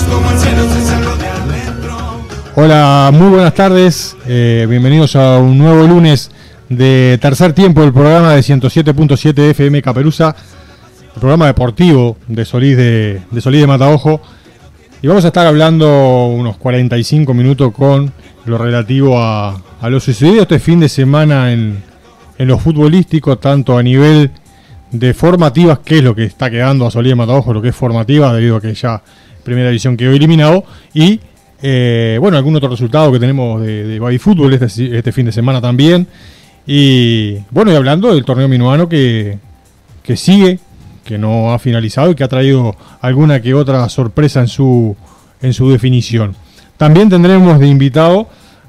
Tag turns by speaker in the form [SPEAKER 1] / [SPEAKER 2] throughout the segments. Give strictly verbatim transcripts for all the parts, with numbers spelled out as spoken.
[SPEAKER 1] Hola, muy buenas tardes, eh, bienvenidos a un nuevo lunes de tercer tiempo del programa de ciento siete punto siete F M Caperuza, el programa deportivo de Solís de, de Solís de Mataojo, y vamos a estar hablando unos cuarenta y cinco minutos con lo relativo a, a lo sucedido este fin de semana en, en lo futbolístico, tanto a nivel de formativas, que es lo que está quedando a Solís de Mataojo, lo que es formativa, debido a que ya primera división quedó eliminado, y Eh, bueno, algún otro resultado que tenemos de, de baby fútbol este, este fin de semana también. Y bueno, y hablando del torneo minuano que, que sigue, que no ha finalizado y que ha traído alguna que otra sorpresa en su, en su definición. También tendremos de invitado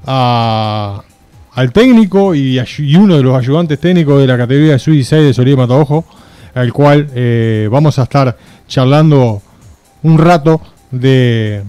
[SPEAKER 1] a, al técnico y, y uno de los ayudantes técnicos de la categoría de sub dieciséis de Solís de Mataojo, al cual eh, vamos a estar charlando un rato de...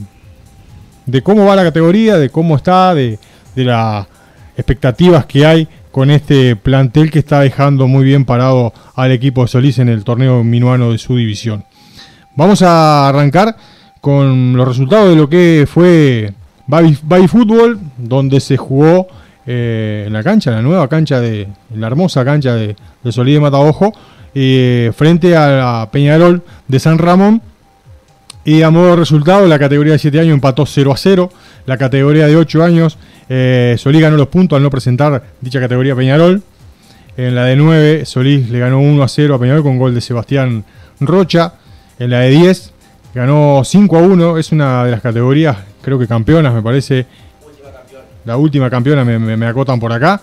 [SPEAKER 1] de cómo va la categoría, de cómo está, de, de las expectativas que hay con este plantel que está dejando muy bien parado al equipo de Solís en el torneo minuano de su división. Vamos a arrancar con los resultados de lo que fue Baby, Baby Fútbol, donde se jugó eh, en la cancha, en la nueva cancha, de, en la hermosa cancha de, de Solís de Mataojo, eh, frente a la Peñarol de San Ramón. Y a modo de resultado, la categoría de siete años empató cero a cero. La categoría de ocho años, eh, Solís ganó los puntos al no presentar dicha categoría Peñarol. En la de nueve, Solís le ganó uno a cero a Peñarol con gol de Sebastián Rocha. En la de diez, ganó cinco a uno. Es una de las categorías, creo que campeonas, me parece. Última campeona. La última campeona, me, me, me acotan por acá.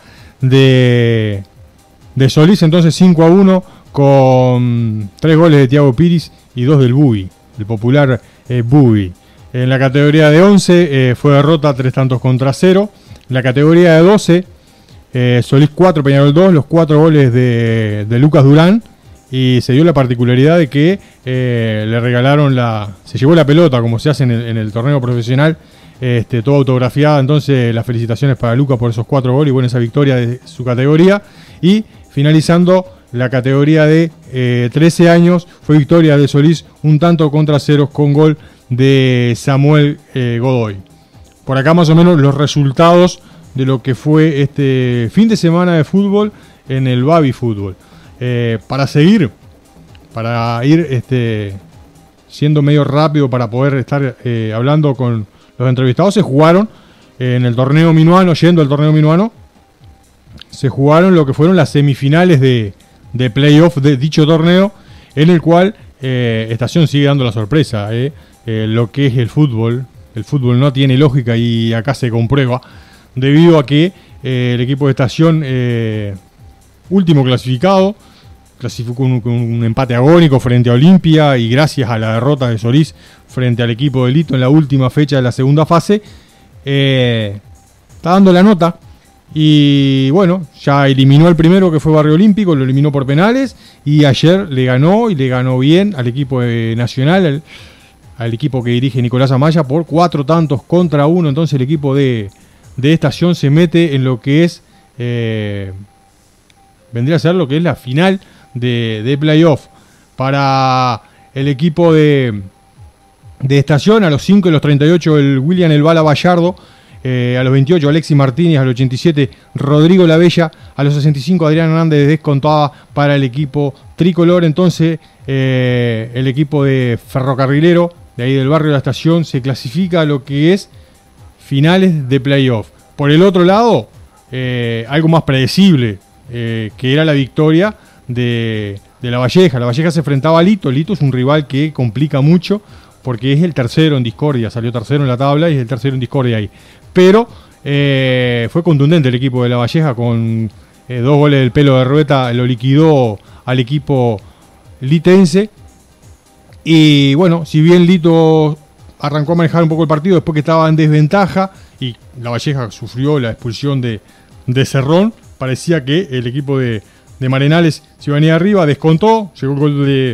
[SPEAKER 1] De, de Solís, entonces cinco a uno, con tres goles de Thiago Piris y dos del Bubi, el popular eh, Bubi. En la categoría de once eh, fue derrota tres tantos contra cero. En la categoría de doce, eh, Solís cuatro, Peñarol dos, los cuatro goles de, de Lucas Durán. Y se dio la particularidad de que eh, le regalaron la... se llevó la pelota, como se hace en el, en el torneo profesional, este, toda autografiada. Entonces las felicitaciones para Lucas por esos cuatro goles y bueno, esa victoria de su categoría. Y finalizando la categoría de eh, trece años, fue victoria de Solís, un tanto contra ceros con gol de Samuel eh, Godoy. Por acá más o menos los resultados de lo que fue este fin de semana de fútbol en el Baby Fútbol. Eh, para seguir, para ir este, siendo medio rápido para poder estar eh, hablando con los entrevistados, se jugaron eh, en el torneo minuano, yendo al torneo minuano, se jugaron lo que fueron las semifinales de de playoff de dicho torneo, en el cual eh, Estación sigue dando la sorpresa. Eh. Eh, lo que es el fútbol, el fútbol no tiene lógica y acá se comprueba, debido a que eh, el equipo de Estación, eh, último clasificado, clasificó un, un empate agónico frente a Olimpia, y gracias a la derrota de Solís frente al equipo de Lito en la última fecha de la segunda fase, eh, está dando la nota. Y bueno, ya eliminó al primero, que fue Barrio Olímpico, lo eliminó por penales, y ayer le ganó, y le ganó bien al equipo de Nacional, al, al equipo que dirige Nicolás Amaya, por cuatro tantos contra uno. Entonces el equipo de, de Estación se mete en lo que es, eh, vendría a ser lo que es la final de, de playoff. Para el equipo de, de Estación, a los cinco y los treinta y ocho, el William El Bala Vallardo. Eh, a los veintiocho, Alexis Martínez. A los ochenta y siete, Rodrigo Lavella. A los sesenta y cinco, Adrián Hernández descontaba para el equipo tricolor. Entonces eh, el equipo de Ferrocarrilero, de ahí del barrio de la Estación, se clasifica a lo que es finales de playoff. Por el otro lado, eh, algo más predecible, eh, que era la victoria de, de La Valleja. La Valleja se enfrentaba a Lito. Lito es un rival que complica mucho, porque es el tercero en discordia, salió tercero en la tabla y es el tercero en discordia ahí. Pero eh, fue contundente el equipo de La Valleja, con eh, dos goles del Pelo de Rueta, lo liquidó al equipo litense. Y bueno, si bien Lito arrancó a manejar un poco el partido después que estaba en desventaja y La Valleja sufrió la expulsión de, de Cerrón, parecía que el equipo de, de Marenales se iba a venir arriba, descontó, llegó el gol de...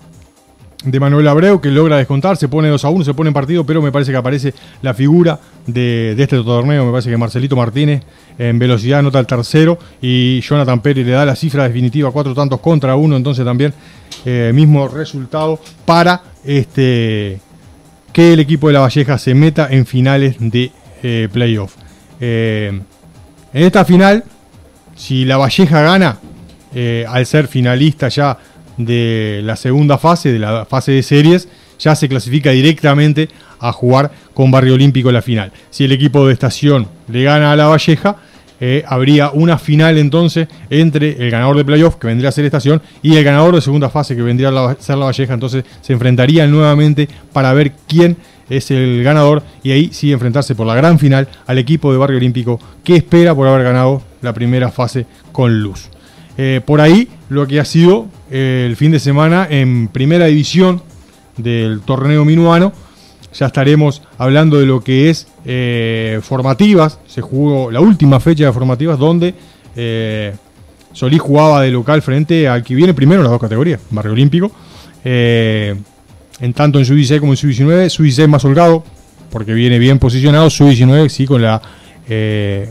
[SPEAKER 1] de Manuel Abreu, que logra descontar, se pone dos a uno, se pone en partido, pero me parece que aparece la figura de, de este torneo. Me parece que Marcelito Martínez en velocidad anota el tercero, y Jonathan Pérez le da la cifra definitiva, cuatro tantos contra uno. Entonces también eh, mismo resultado para este que el equipo de La Valleja se meta en finales de eh, playoff. Eh, en esta final, si La Valleja gana, eh, al ser finalista ya de la segunda fase, de la fase de series, ya se clasifica directamente a jugar con Barrio Olímpico la final. Si el equipo de Estación le gana a La Valleja, eh, habría una final entonces entre el ganador de playoff, que vendría a ser Estación, y el ganador de segunda fase, que vendría a ser La Valleja. Entonces se enfrentarían nuevamente para ver quién es el ganador, y ahí sí enfrentarse por la gran final al equipo de Barrio Olímpico, que espera por haber ganado la primera fase con Luz. Eh, por ahí lo que ha sido eh, el fin de semana en primera división del torneo minuano. Ya estaremos hablando de lo que es eh, formativas. Se jugó la última fecha de formativas, donde eh, Solís jugaba de local frente al que viene primero en las dos categorías, Barrio Olímpico. Eh, en tanto en sub dieciséis como en sub diecinueve, sub dieciséis más holgado, porque viene bien posicionado. sub diecinueve sí con la eh,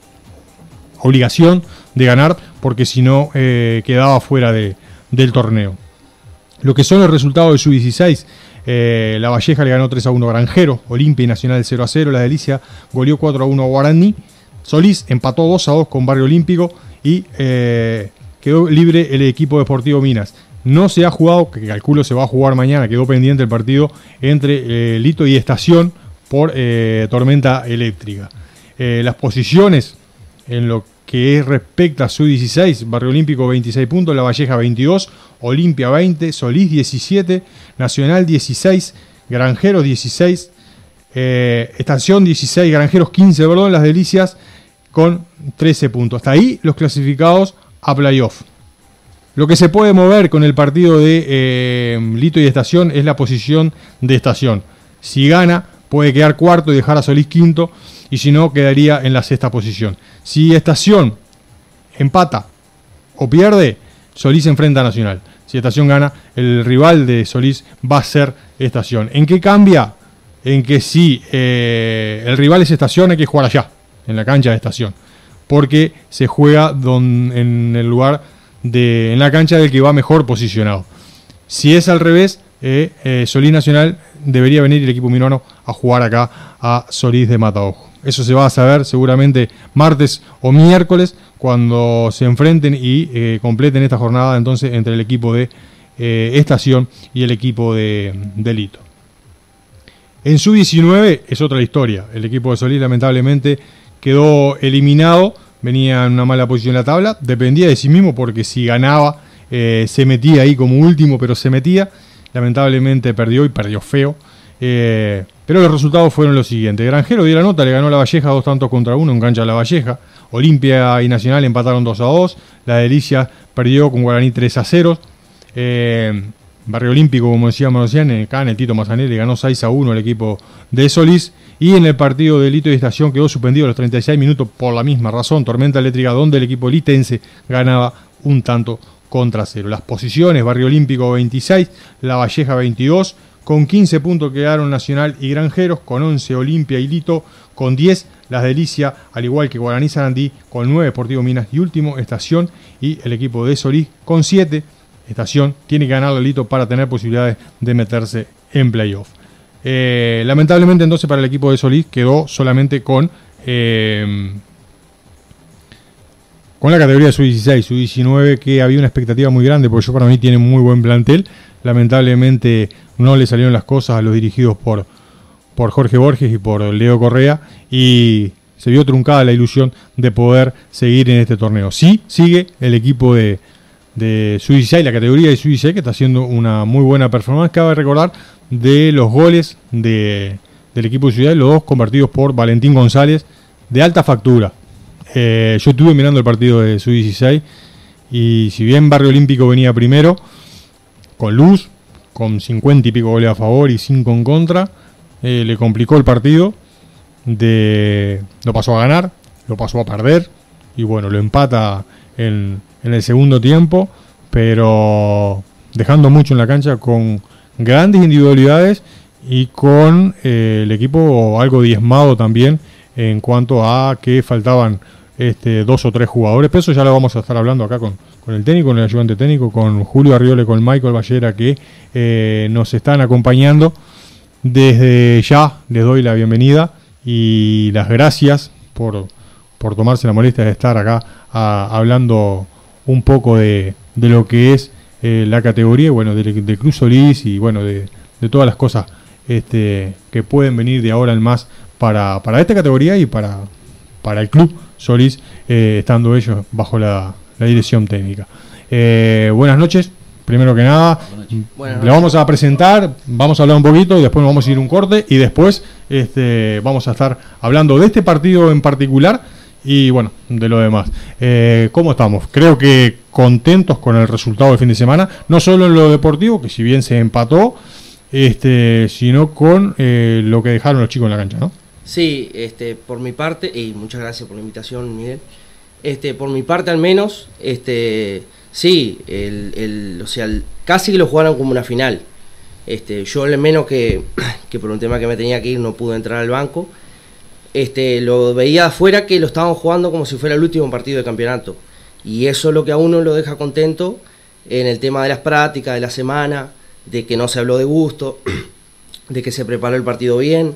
[SPEAKER 1] obligación de ganar, porque si no eh, quedaba fuera de, del torneo. Lo que son los resultados de sub dieciséis, eh, La Valleja le ganó tres a uno a Granjero, Olimpia y Nacional cero a cero, La Delicia goleó cuatro a uno a Guaraní, Solís empató dos a dos con Barrio Olímpico y eh, quedó libre el equipo deportivo Minas. No se ha jugado, que calculo se va a jugar mañana, quedó pendiente el partido entre eh, Lito y Estación por eh, tormenta eléctrica. Eh, las posiciones en lo que respecta a sub dieciséis, Barrio Olímpico veintiséis puntos, La Valleja veintidós, Olimpia veinte, Solís diecisiete, Nacional dieciséis, Granjeros dieciséis, eh, Estación dieciséis, Granjeros quince, perdón, Las Delicias con trece puntos. Hasta ahí los clasificados a playoff. Lo que se puede mover con el partido de eh, Lito y Estación es la posición de Estación. Si gana, puede quedar cuarto y dejar a Solís quinto, y si no, quedaría en la sexta posición. Si Estación empata o pierde, Solís enfrenta a Nacional. Si Estación gana, el rival de Solís va a ser Estación. ¿En qué cambia? En que si eh, el rival es Estación, hay que jugar allá, en la cancha de Estación, porque se juega don, en el lugar de, en la cancha del que va mejor posicionado. Si es al revés, eh, eh, Solís Nacional debería venir el equipo minuano a jugar acá a Solís de Mataojo. Eso se va a saber seguramente martes o miércoles, cuando se enfrenten y eh, completen esta jornada entonces entre el equipo de eh, Estación y el equipo de, de Lito. En sub diecinueve es otra historia. El equipo de Solís lamentablemente quedó eliminado, venía en una mala posición en la tabla, dependía de sí mismo, porque si ganaba eh, se metía ahí como último, pero se metía. Lamentablemente perdió y perdió feo. Eh, pero los resultados fueron los siguientes. Granjero dio la nota, le ganó a La Valleja dos tantos contra uno en cancha de La Valleja. Olimpia y Nacional empataron dos a dos. La Delicia perdió con Guaraní tres a cero. Eh, Barrio Olímpico, como decíamos recién, acá en el Tito Mazanelli, le ganó seis a uno el equipo de Solís. Y en el partido de Lito y Estación quedó suspendido a los treinta y seis minutos por la misma razón, tormenta eléctrica, donde el equipo litense ganaba un tanto contra cero. Las posiciones: Barrio Olímpico veintiséis, La Valleja veintidós, con quince puntos quedaron Nacional y Granjeros, con once Olimpia y Lito, con diez Las Delicias, al igual que Guaraní Sarandí, con nueve Deportivo Minas y último Estación, y el equipo de Solís con siete. Estación tiene que ganar a Lito para tener posibilidades de meterse en playoff. Eh, lamentablemente entonces para el equipo de Solís quedó solamente con eh, con la categoría de sub dieciséis, sub diecinueve, que había una expectativa muy grande, porque yo para mí tiene muy buen plantel. Lamentablemente no le salieron las cosas a los dirigidos por, por Jorge Borges y por Leo Correa, y se vio truncada la ilusión de poder seguir en este torneo. Sí, sigue el equipo de, de sub dieciséis, la categoría de sub dieciséis, que está haciendo una muy buena performance. Cabe recordar de los goles de, del equipo de Ciudad, los dos convertidos por Valentín González, de alta factura. Eh, yo estuve mirando el partido de sub dieciséis, y si bien Barrio Olímpico venía primero, con Luz, con cincuenta y pico goles a favor y cinco en contra, eh, le complicó el partido. De, lo pasó a ganar, lo pasó a perder, y bueno, lo empata en, en el segundo tiempo, pero dejando mucho en la cancha, con grandes individualidades y con eh, el equipo algo diezmado también en cuanto a que faltaban este, dos o tres jugadores. Pero eso ya lo vamos a estar hablando acá con, con el técnico, con el ayudante técnico, con Julio Arriole, con Michael Ballera, que eh, nos están acompañando desde ya les doy la bienvenida y las gracias por, por tomarse la molestia de estar acá a, hablando un poco de, de lo que es eh, la categoría, bueno, de, de Cruz Solís y bueno, de, de todas las cosas este, que pueden venir de ahora en más para, para esta categoría y para, para el Club Solís, eh, estando ellos bajo la, la dirección técnica. Eh, buenas noches. Primero que nada, le vamos a presentar, vamos a hablar un poquito y después nos vamos a ir un corte y después este, vamos a estar hablando de este partido en particular y bueno, de lo demás. Eh, ¿Cómo estamos? Creo que contentos con el resultado del fin de semana, no solo en lo deportivo, que si bien se empató, este, sino con eh, lo que dejaron los chicos en la cancha, ¿no?
[SPEAKER 2] Sí, este, por mi parte, y muchas gracias por la invitación, Miguel. Este, por mi parte al menos, este... Sí, el, el, o sea, el, casi que lo jugaron como una final. Este, yo al menos que, que por un tema que me tenía que ir no pude entrar al banco. Este, lo veía afuera que lo estaban jugando como si fuera el último partido de campeonato. Y eso es lo que a uno lo deja contento en el tema de las prácticas, de la semana, de que no se habló de gusto, de que se preparó el partido bien.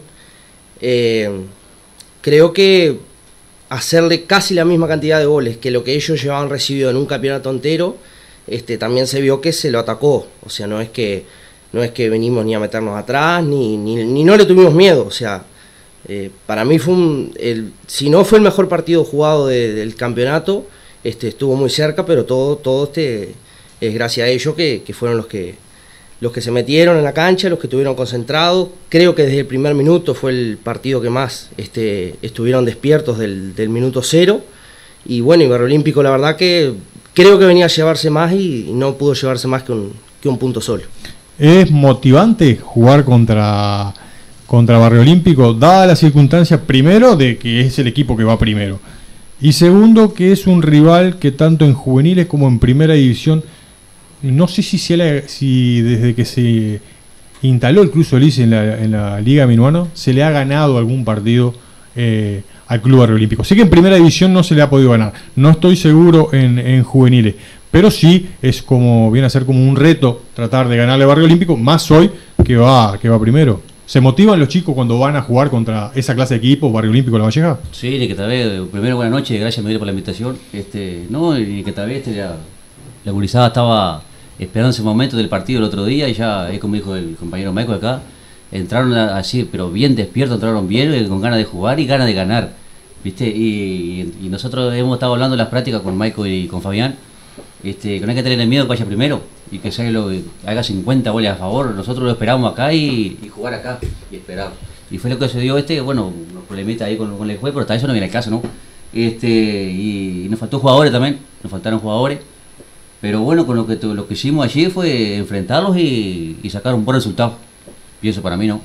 [SPEAKER 2] Eh, creo que hacerle casi la misma cantidad de goles que lo que ellos llevaban recibido en un campeonato entero, este, también se vio que se lo atacó. O sea, no es que no es que venimos ni a meternos atrás, ni, ni, ni no le tuvimos miedo. O sea, eh, para mí fue un... El, si no fue el mejor partido jugado de, del campeonato, este, estuvo muy cerca, pero todo, todo este, es gracias a ellos que, que fueron los que, los que se metieron en la cancha, los que estuvieron concentrados. Creo que desde el primer minuto fue el partido que más este, estuvieron despiertos del, del minuto cero. Y bueno, y Barrio Olímpico la verdad que creo que venía a llevarse más y, y no pudo llevarse más que un, que un punto solo.
[SPEAKER 1] ¿Es motivante jugar contra, contra Barrio Olímpico, dada la circunstancia, primero, de que es el equipo que va primero? Y segundo, que es un rival que tanto en juveniles como en primera división, no sé si, se le, si desde que se instaló el Club Solís en la, en la Liga Minuano se le ha ganado algún partido eh, al Club Barrio Olímpico. Sé que en primera división no se le ha podido ganar, no estoy seguro en, en juveniles, pero sí es como, viene a ser como un reto tratar de ganarle a Barrio Olímpico, más hoy que va, que va primero. ¿Se motivan los chicos cuando van a jugar contra esa clase de equipos, Barrio Olímpico La Valleja?
[SPEAKER 3] Sí, de que tal vez, primero buenas noches, gracias Miguel por la invitación. Este, no, y que tal vez este, la, la gurizada estaba esperando ese momento del partido el otro día y ya, es como dijo el compañero Michael acá, entraron así, pero bien despiertos, entraron bien, con ganas de jugar y ganas de ganar, ¿viste? Y, y nosotros hemos estado hablando en las prácticas con Michael y con Fabián, este, que no hay que tener miedo que vaya primero y que se lo, haga cincuenta goles a favor. Nosotros lo esperamos acá y, y jugar acá y esperar. Y fue lo que se dio este, bueno, unos problemitas ahí con, con el juez, pero hasta eso no viene al caso, ¿no? Este, y, y nos faltó jugadores también, nos faltaron jugadores. Pero bueno, con lo que lo que hicimos allí fue enfrentarlos y, y sacar un buen resultado. Pienso para mí, ¿no?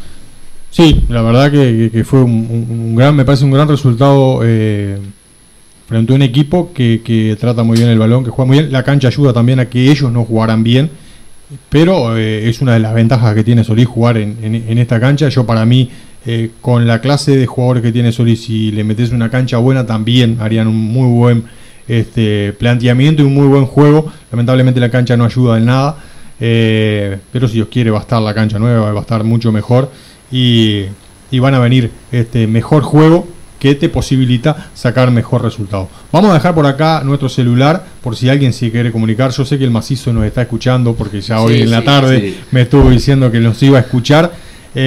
[SPEAKER 1] Sí, la verdad que, que fue un, un gran, me parece un gran resultado eh, frente a un equipo que, que trata muy bien el balón, que juega muy bien. La cancha ayuda también a que ellos no jugaran bien, pero eh, es una de las ventajas que tiene Solís jugar en, en, en esta cancha. Yo para mí, eh, con la clase de jugadores que tiene Solís, si le metes una cancha buena, también harían un muy buen este planteamiento y un muy buen juego. Lamentablemente la cancha no ayuda en nada, eh, pero si Dios quiere va a estar la cancha nueva, va a estar mucho mejor y, y van a venir este mejor juego que te posibilita sacar mejor resultado. Vamos a dejar por acá nuestro celular por si alguien se quiere comunicar. Yo sé que el macizo nos está escuchando porque ya hoy sí, en la sí, tarde sí. me estuvo diciendo que nos iba a escuchar.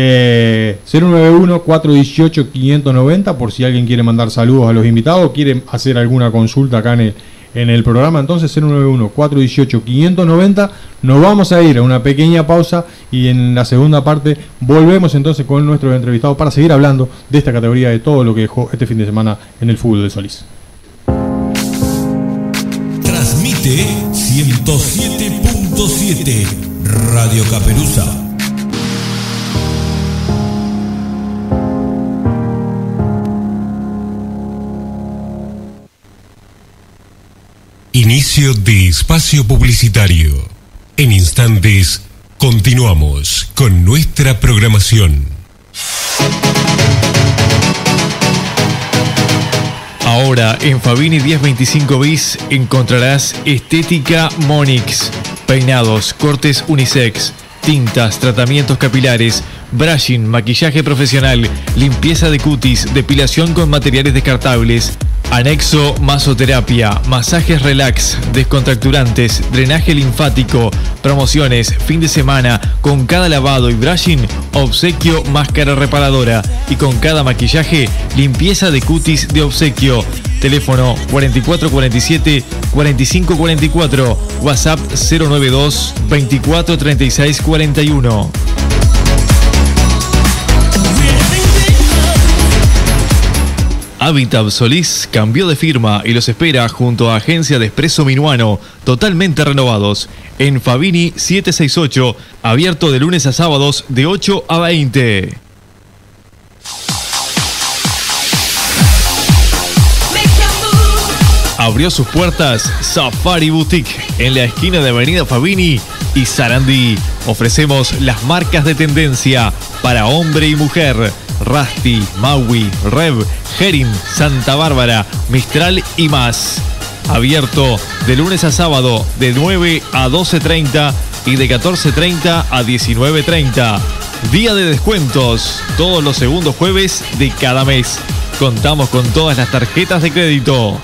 [SPEAKER 1] Eh, cero nueve uno, cuatro uno ocho, cinco nueve cero por si alguien quiere mandar saludos a los invitados, quiere hacer alguna consulta acá en el, en el programa. Entonces cero nueve uno, cuatro uno ocho, cinco nueve cero. Nos vamos a ir a una pequeña pausa y en la segunda parte volvemos entonces con nuestros entrevistados para seguir hablando de esta categoría, de todo lo que dejó este fin de semana en el fútbol de Solís.
[SPEAKER 4] Transmite ciento siete punto siete Radio Caperuza. Inicio de espacio publicitario. En instantes continuamos con nuestra programación.
[SPEAKER 5] Ahora en Fabini diez veinticinco bis encontrarás Estética Monix, peinados, cortes unisex, tintas, tratamientos capilares, brushing, maquillaje profesional, limpieza de cutis, depilación con materiales descartables, anexo masoterapia, masajes relax, descontracturantes, drenaje linfático, promociones, fin de semana, con cada lavado y brushing, obsequio máscara reparadora y con cada maquillaje, limpieza de cutis de obsequio. Teléfono cuarenta y cuatro cuarenta y siete, cuarenta y cinco cuarenta y cuatro, WhatsApp cero nueve dos, veinticuatro treinta y seis cuarenta y uno. Habitat Solís cambió de firma y los espera junto a Agencia de Expreso Minuano, totalmente renovados, en Fabini setecientos sesenta y ocho, abierto de lunes a sábados de ocho a veinte. Abrió sus puertas Safari Boutique en la esquina de Avenida Fabini y Sarandí. Ofrecemos las marcas de tendencia para hombre y mujer: Rusty, Maui, Rev, Herin, Santa Bárbara, Mistral y más. Abierto de lunes a sábado de nueve a doce treinta y de catorce treinta a diecinueve treinta. Día de descuentos todos los segundos jueves de cada mes. Contamos con todas las tarjetas de crédito.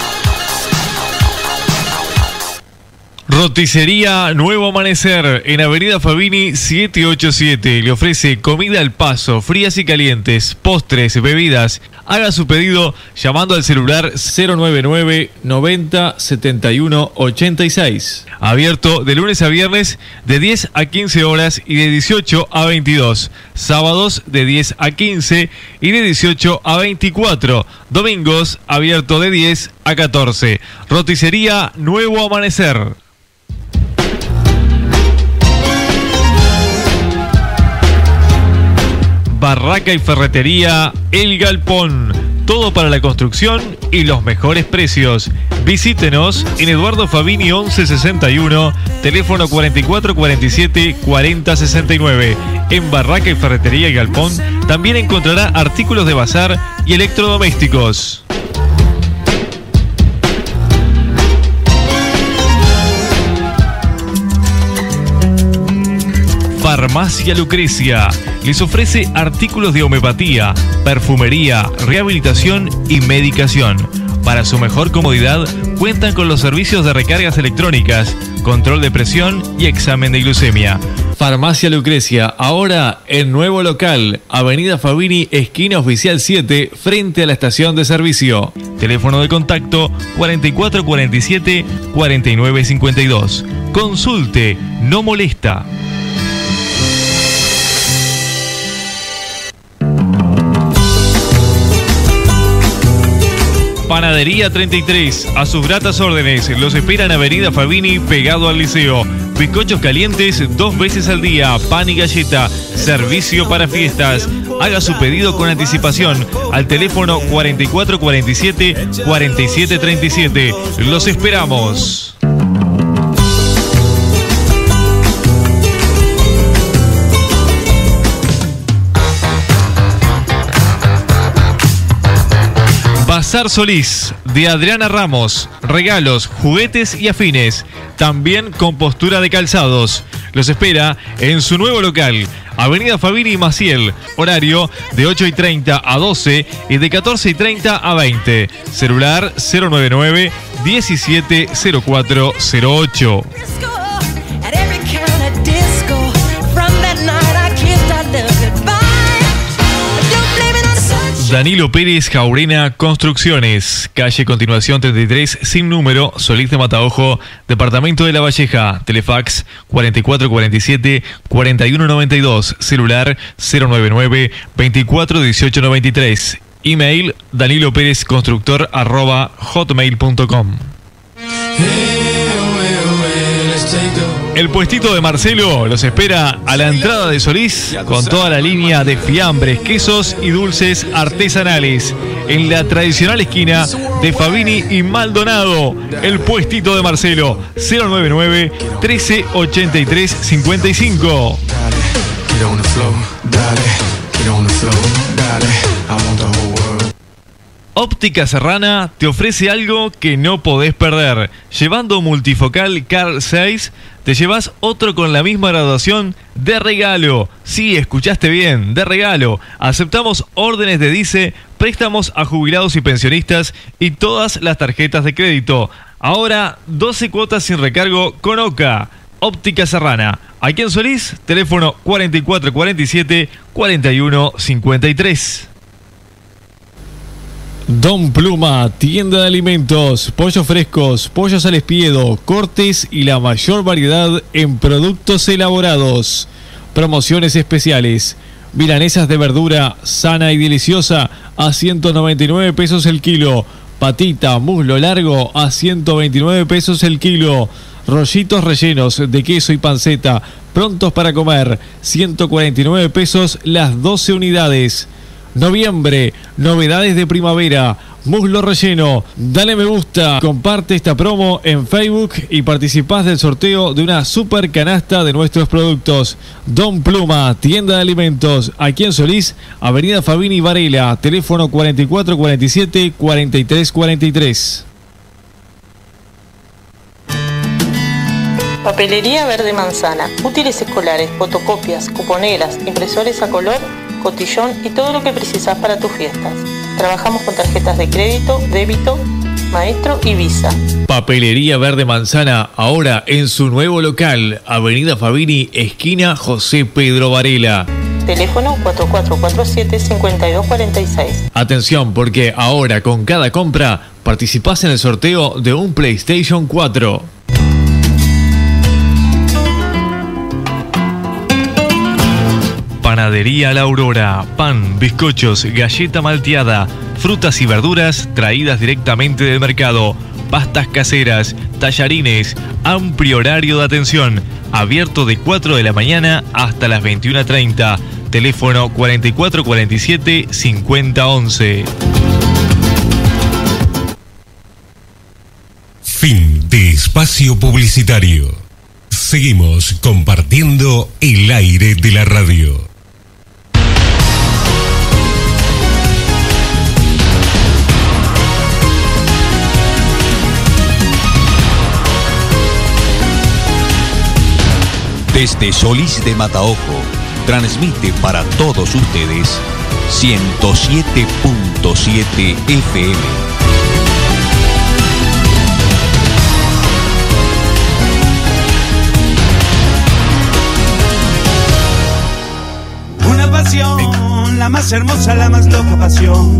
[SPEAKER 5] Roticería Nuevo Amanecer en Avenida Fabini setecientos ochenta y siete. Le ofrece comida al paso, frías y calientes, postres, bebidas. Haga su pedido llamando al celular cero nueve nueve, noventa, setenta y uno, ochenta y seis. Abierto de lunes a viernes de diez a quince horas y de dieciocho a veintidós. Sábados de diez a quince y de dieciocho a veinticuatro. Domingos abierto de diez a catorce. Roticería Nuevo Amanecer. Barraca y ferretería El Galpón. Todo para la construcción y los mejores precios. Visítenos en Eduardo Fabini once sesenta y uno, teléfono cuarenta y cuatro cuarenta y siete, cuarenta sesenta y nueve. En Barraca y ferretería El Galpón también encontrará artículos de bazar y electrodomésticos. Farmacia Lucrecia les ofrece artículos de homeopatía, perfumería, rehabilitación y medicación. Para su mejor comodidad, cuentan con los servicios de recargas electrónicas, control de presión y examen de glucemia. Farmacia Lucrecia, ahora en nuevo local, Avenida Fabini, esquina Oficial siete, frente a la estación de servicio. Teléfono de contacto cuarenta y cuatro cuarenta y siete, cuarenta y nueve cincuenta y dos. Consulte, no molesta. Panadería treinta y tres, a sus gratas órdenes. Los esperan Avenida Fabini, pegado al liceo. Bizcochos calientes dos veces al día, pan y galleta. Servicio para fiestas. Haga su pedido con anticipación al teléfono cuarenta y cuatro cuarenta y siete, cuarenta y siete treinta y siete. Los esperamos. Bazar Solís, de Adriana Ramos. Regalos, juguetes y afines. También con postura de calzados. Los espera en su nuevo local, Avenida Fabini y Maciel. Horario de ocho y treinta a doce y de catorce y treinta a veinte. Celular cero nueve nueve, diecisiete cero cuatro cero ocho. Danilo Pérez Jaurena Construcciones, calle Continuación treinta y tres, sin número, Solís de Mataojo, departamento de La Valleja. Telefax cuarenta y cuatro cuarenta y siete, cuarenta y uno noventa y dos, celular cero nueve nueve, veinticuatro dieciocho noventa y tres. Email danilopérezconstructor arroba hotmail punto com. El puestito de Marcelo los espera a la entrada de Solís con toda la línea de fiambres, quesos y dulces artesanales en la tradicional esquina de Fabini y Maldonado. El puestito de Marcelo, cero nueve nueve, trece ochenta y tres cincuenta y cinco. Óptica Óptica Serrana te ofrece algo que no podés perder. Llevando multifocal Carl seis, te llevas otro con la misma graduación de regalo. Sí, escuchaste bien, de regalo. Aceptamos órdenes de DICE, préstamos a jubilados y pensionistas y todas las tarjetas de crédito. Ahora, doce cuotas sin recargo con Oca. Óptica Serrana. Aquí en Solís, teléfono cuarenta y cuatro cuarenta y siete, cuarenta y uno cincuenta y tres. Don Pluma, tienda de alimentos, pollos frescos, pollos al espiedo, cortes y la mayor variedad en productos elaborados. Promociones especiales. Milanesas de verdura sana y deliciosa a ciento noventa y nueve pesos el kilo. Patita, muslo largo a ciento veintinueve pesos el kilo. Rollitos rellenos de queso y panceta, prontos para comer, ciento cuarenta y nueve pesos las doce unidades. Noviembre, novedades de primavera, muslo relleno. Dale me gusta, comparte esta promo en Facebook y participás del sorteo de una super canasta de nuestros productos. Don Pluma, tienda de alimentos, aquí en Solís, Avenida Fabini Varela, teléfono cuarenta y cuatro cuarenta y siete, cuarenta y tres cuarenta y tres.
[SPEAKER 6] Papelería Verde Manzana, útiles escolares, fotocopias, cuponeras, impresores a color, cotillón y todo lo que precisas para tus fiestas. Trabajamos con tarjetas de crédito, débito, maestro y Visa.
[SPEAKER 5] Papelería Verde Manzana, ahora en su nuevo local, Avenida Fabini, esquina José Pedro Varela.
[SPEAKER 6] Teléfono cuatro cuatro cuatro siete, cinco dos cuatro seis.
[SPEAKER 5] Atención, porque ahora con cada compra participás en el sorteo de un PlayStation cuatro. Panadería La Aurora, pan, bizcochos, galleta malteada, frutas y verduras traídas directamente del mercado, pastas caseras, tallarines, amplio horario de atención, abierto de cuatro de la mañana hasta las veintiuna treinta, teléfono cuarenta y cuatro cuarenta y siete, cincuenta once.
[SPEAKER 4] Fin de espacio publicitario. Seguimos compartiendo el aire de la radio.
[SPEAKER 7] Desde Solís de Mataojo, transmite para todos ustedes ciento siete punto siete F M.
[SPEAKER 8] Una pasión, la más hermosa, la más loca pasión.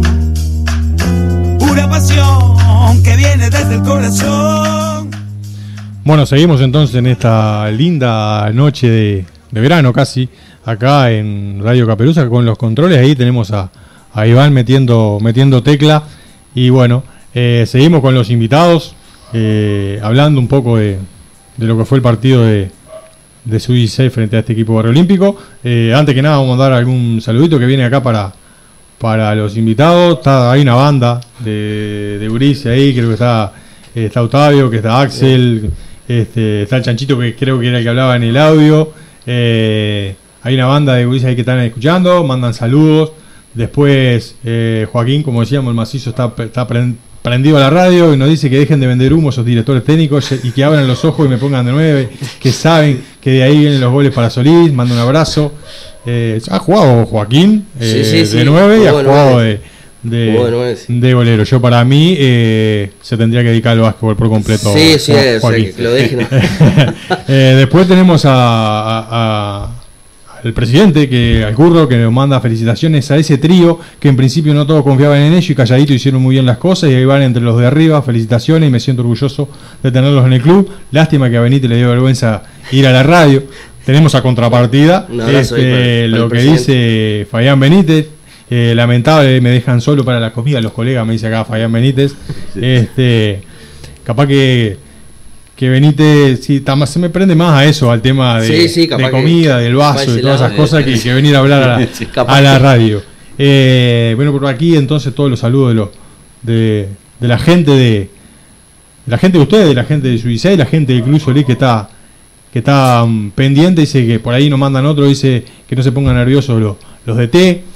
[SPEAKER 8] Una pasión que viene desde el corazón.
[SPEAKER 1] Bueno, seguimos entonces en esta linda noche de, de verano casi, acá en Radio Caperuza con los controles. Ahí tenemos a, a Iván metiendo, metiendo tecla. Y bueno, eh, seguimos con los invitados, eh, hablando un poco de, de lo que fue el partido de, de su I C frente a este equipo Barrio Olímpico. Eh, antes que nada vamos a dar algún saludito que viene acá para, para los invitados. Está, hay una banda de, de Urice ahí, creo que está, está Octavio, que está Axel... Este, está el Chanchito, que creo que era el que hablaba en el audio. Eh, hay una banda de gurises ahí que están escuchando, mandan saludos. Después eh, Joaquín, como decíamos, el macizo está, está prendido a la radio y nos dice que dejen de vender humo esos directores técnicos y que abran los ojos y me pongan de nueve, que saben que de ahí vienen los goles para Solís. Manda un abrazo. Eh, ha jugado Joaquín eh, sí, sí, de sí. nueve y ha bueno, jugado de De, bueno, de golero. Yo para mí eh, se tendría que dedicar al básquetbol por completo.
[SPEAKER 2] Sí, sí, es, o sea, que lo dejen.
[SPEAKER 1] eh, después tenemos a, a, a, al presidente, que al Curro, que nos manda felicitaciones a ese trío, que en principio no todos confiaban en ellos y calladito hicieron muy bien las cosas y ahí van entre los de arriba. Felicitaciones y me siento orgulloso de tenerlos en el club. Lástima que a Benítez le dio vergüenza ir a la radio. Tenemos a contrapartida este, lo que dice Fabián Benítez. Eh, lamentable, me dejan solo para la comida los colegas, me dice acá Fabián Benítez. Sí. Este, capaz que que Benítez sí, más, se me prende más a eso, al tema de, sí, sí, de comida, del vaso, de todas esas de, cosas que, que venir a hablar a la, sí, a la radio. Eh, bueno, por aquí entonces todos los saludos de, los, de, de la gente de, de la gente de ustedes, de la gente de Suiza y la gente del Club Solís que está que está um, pendiente. Dice que por ahí nos mandan otro, dice que no se pongan nerviosos los, los de T.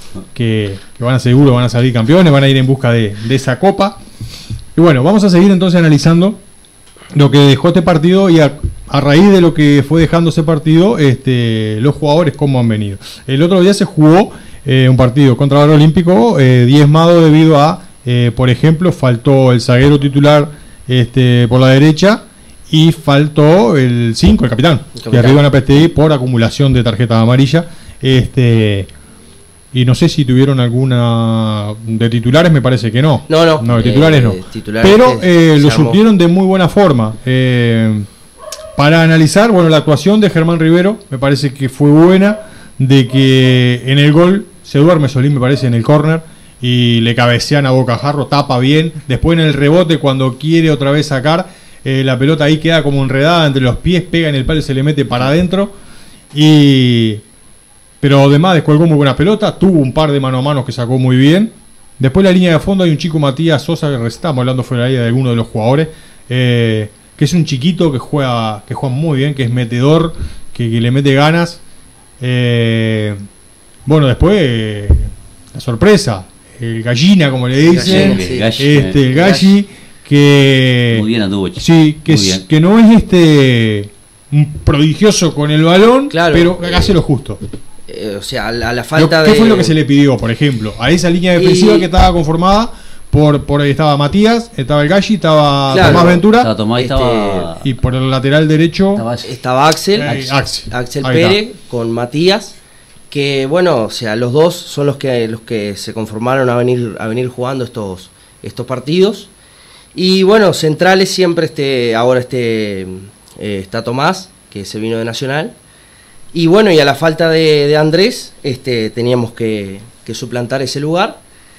[SPEAKER 1] que, que van a seguro van a salir campeones, van a ir en busca de, de esa copa. Y bueno, vamos a seguir entonces analizando lo que dejó este partido y a, a raíz de lo que fue dejando ese partido, este, los jugadores cómo han venido. El otro día se jugó eh, un partido contra el Olímpico eh, diezmado debido a, eh, por ejemplo, faltó el zaguero titular este, por la derecha y faltó el cinco, el capitán, el capitán. que arriba en la P S T I por acumulación de tarjetas amarillas. Este, y no sé si tuvieron alguna de titulares, me parece que no.
[SPEAKER 2] No, no.
[SPEAKER 1] No, de titulares
[SPEAKER 2] eh,
[SPEAKER 1] no.
[SPEAKER 2] Titulares
[SPEAKER 1] Pero eh, lo
[SPEAKER 2] armó.
[SPEAKER 1] supieron de muy buena forma. Eh, para analizar, bueno, la actuación de Germán Rivero me parece que fue buena, de que en el gol se duerme Solín, me parece, en el córner, y le cabecean a Bocajarro, tapa bien. Después en el rebote, cuando quiere otra vez sacar, eh, la pelota ahí queda como enredada entre los pies, pega en el palo y se le mete para adentro. Y... Pero además descolgó muy buena pelota, tuvo un par de mano a mano que sacó muy bien. Después en la línea de fondo hay un chico, Matías Sosa, que estamos hablando fuera de ahí de alguno de los jugadores, eh, que es un chiquito que juega que juega muy bien, que es metedor, que, que le mete ganas. Eh, bueno, después eh, la sorpresa, el gallina, como le dicen,
[SPEAKER 2] Gallina, sí.
[SPEAKER 3] Galli,
[SPEAKER 1] este, el
[SPEAKER 3] eh,
[SPEAKER 1] Galli, que
[SPEAKER 3] Muy bien anduvo.
[SPEAKER 1] sí, que,
[SPEAKER 3] Muy
[SPEAKER 1] es,
[SPEAKER 3] bien.
[SPEAKER 1] que no es este un prodigioso con el balón,
[SPEAKER 2] Claro,
[SPEAKER 1] pero
[SPEAKER 2] eh,
[SPEAKER 1] hace lo justo.
[SPEAKER 2] Eh, o sea, a la, a la
[SPEAKER 1] Lo-
[SPEAKER 2] falta
[SPEAKER 1] ¿Qué
[SPEAKER 2] de...
[SPEAKER 1] fue lo que se le pidió, por ejemplo? A esa línea defensiva
[SPEAKER 2] Y-
[SPEAKER 1] que estaba conformada por, por ahí estaba Matías, estaba el Galli, estaba
[SPEAKER 2] Claro.
[SPEAKER 1] Tomás Ventura,
[SPEAKER 3] Estaba Tomás y
[SPEAKER 2] Este,
[SPEAKER 3] estaba.
[SPEAKER 1] y por el lateral derecho
[SPEAKER 3] estaba-
[SPEAKER 2] Estaba Axel,
[SPEAKER 1] Eh, Axel.
[SPEAKER 2] Axel
[SPEAKER 1] Ahí
[SPEAKER 2] Pérez con Matías, que bueno, o sea, los dos son los que los que se conformaron a venir a venir jugando estos estos partidos. Y bueno, centrales siempre este ahora este eh, está Tomás, que se vino de Nacional. Y bueno, y a la falta de, de Andrés, este teníamos que, que suplantar ese lugar.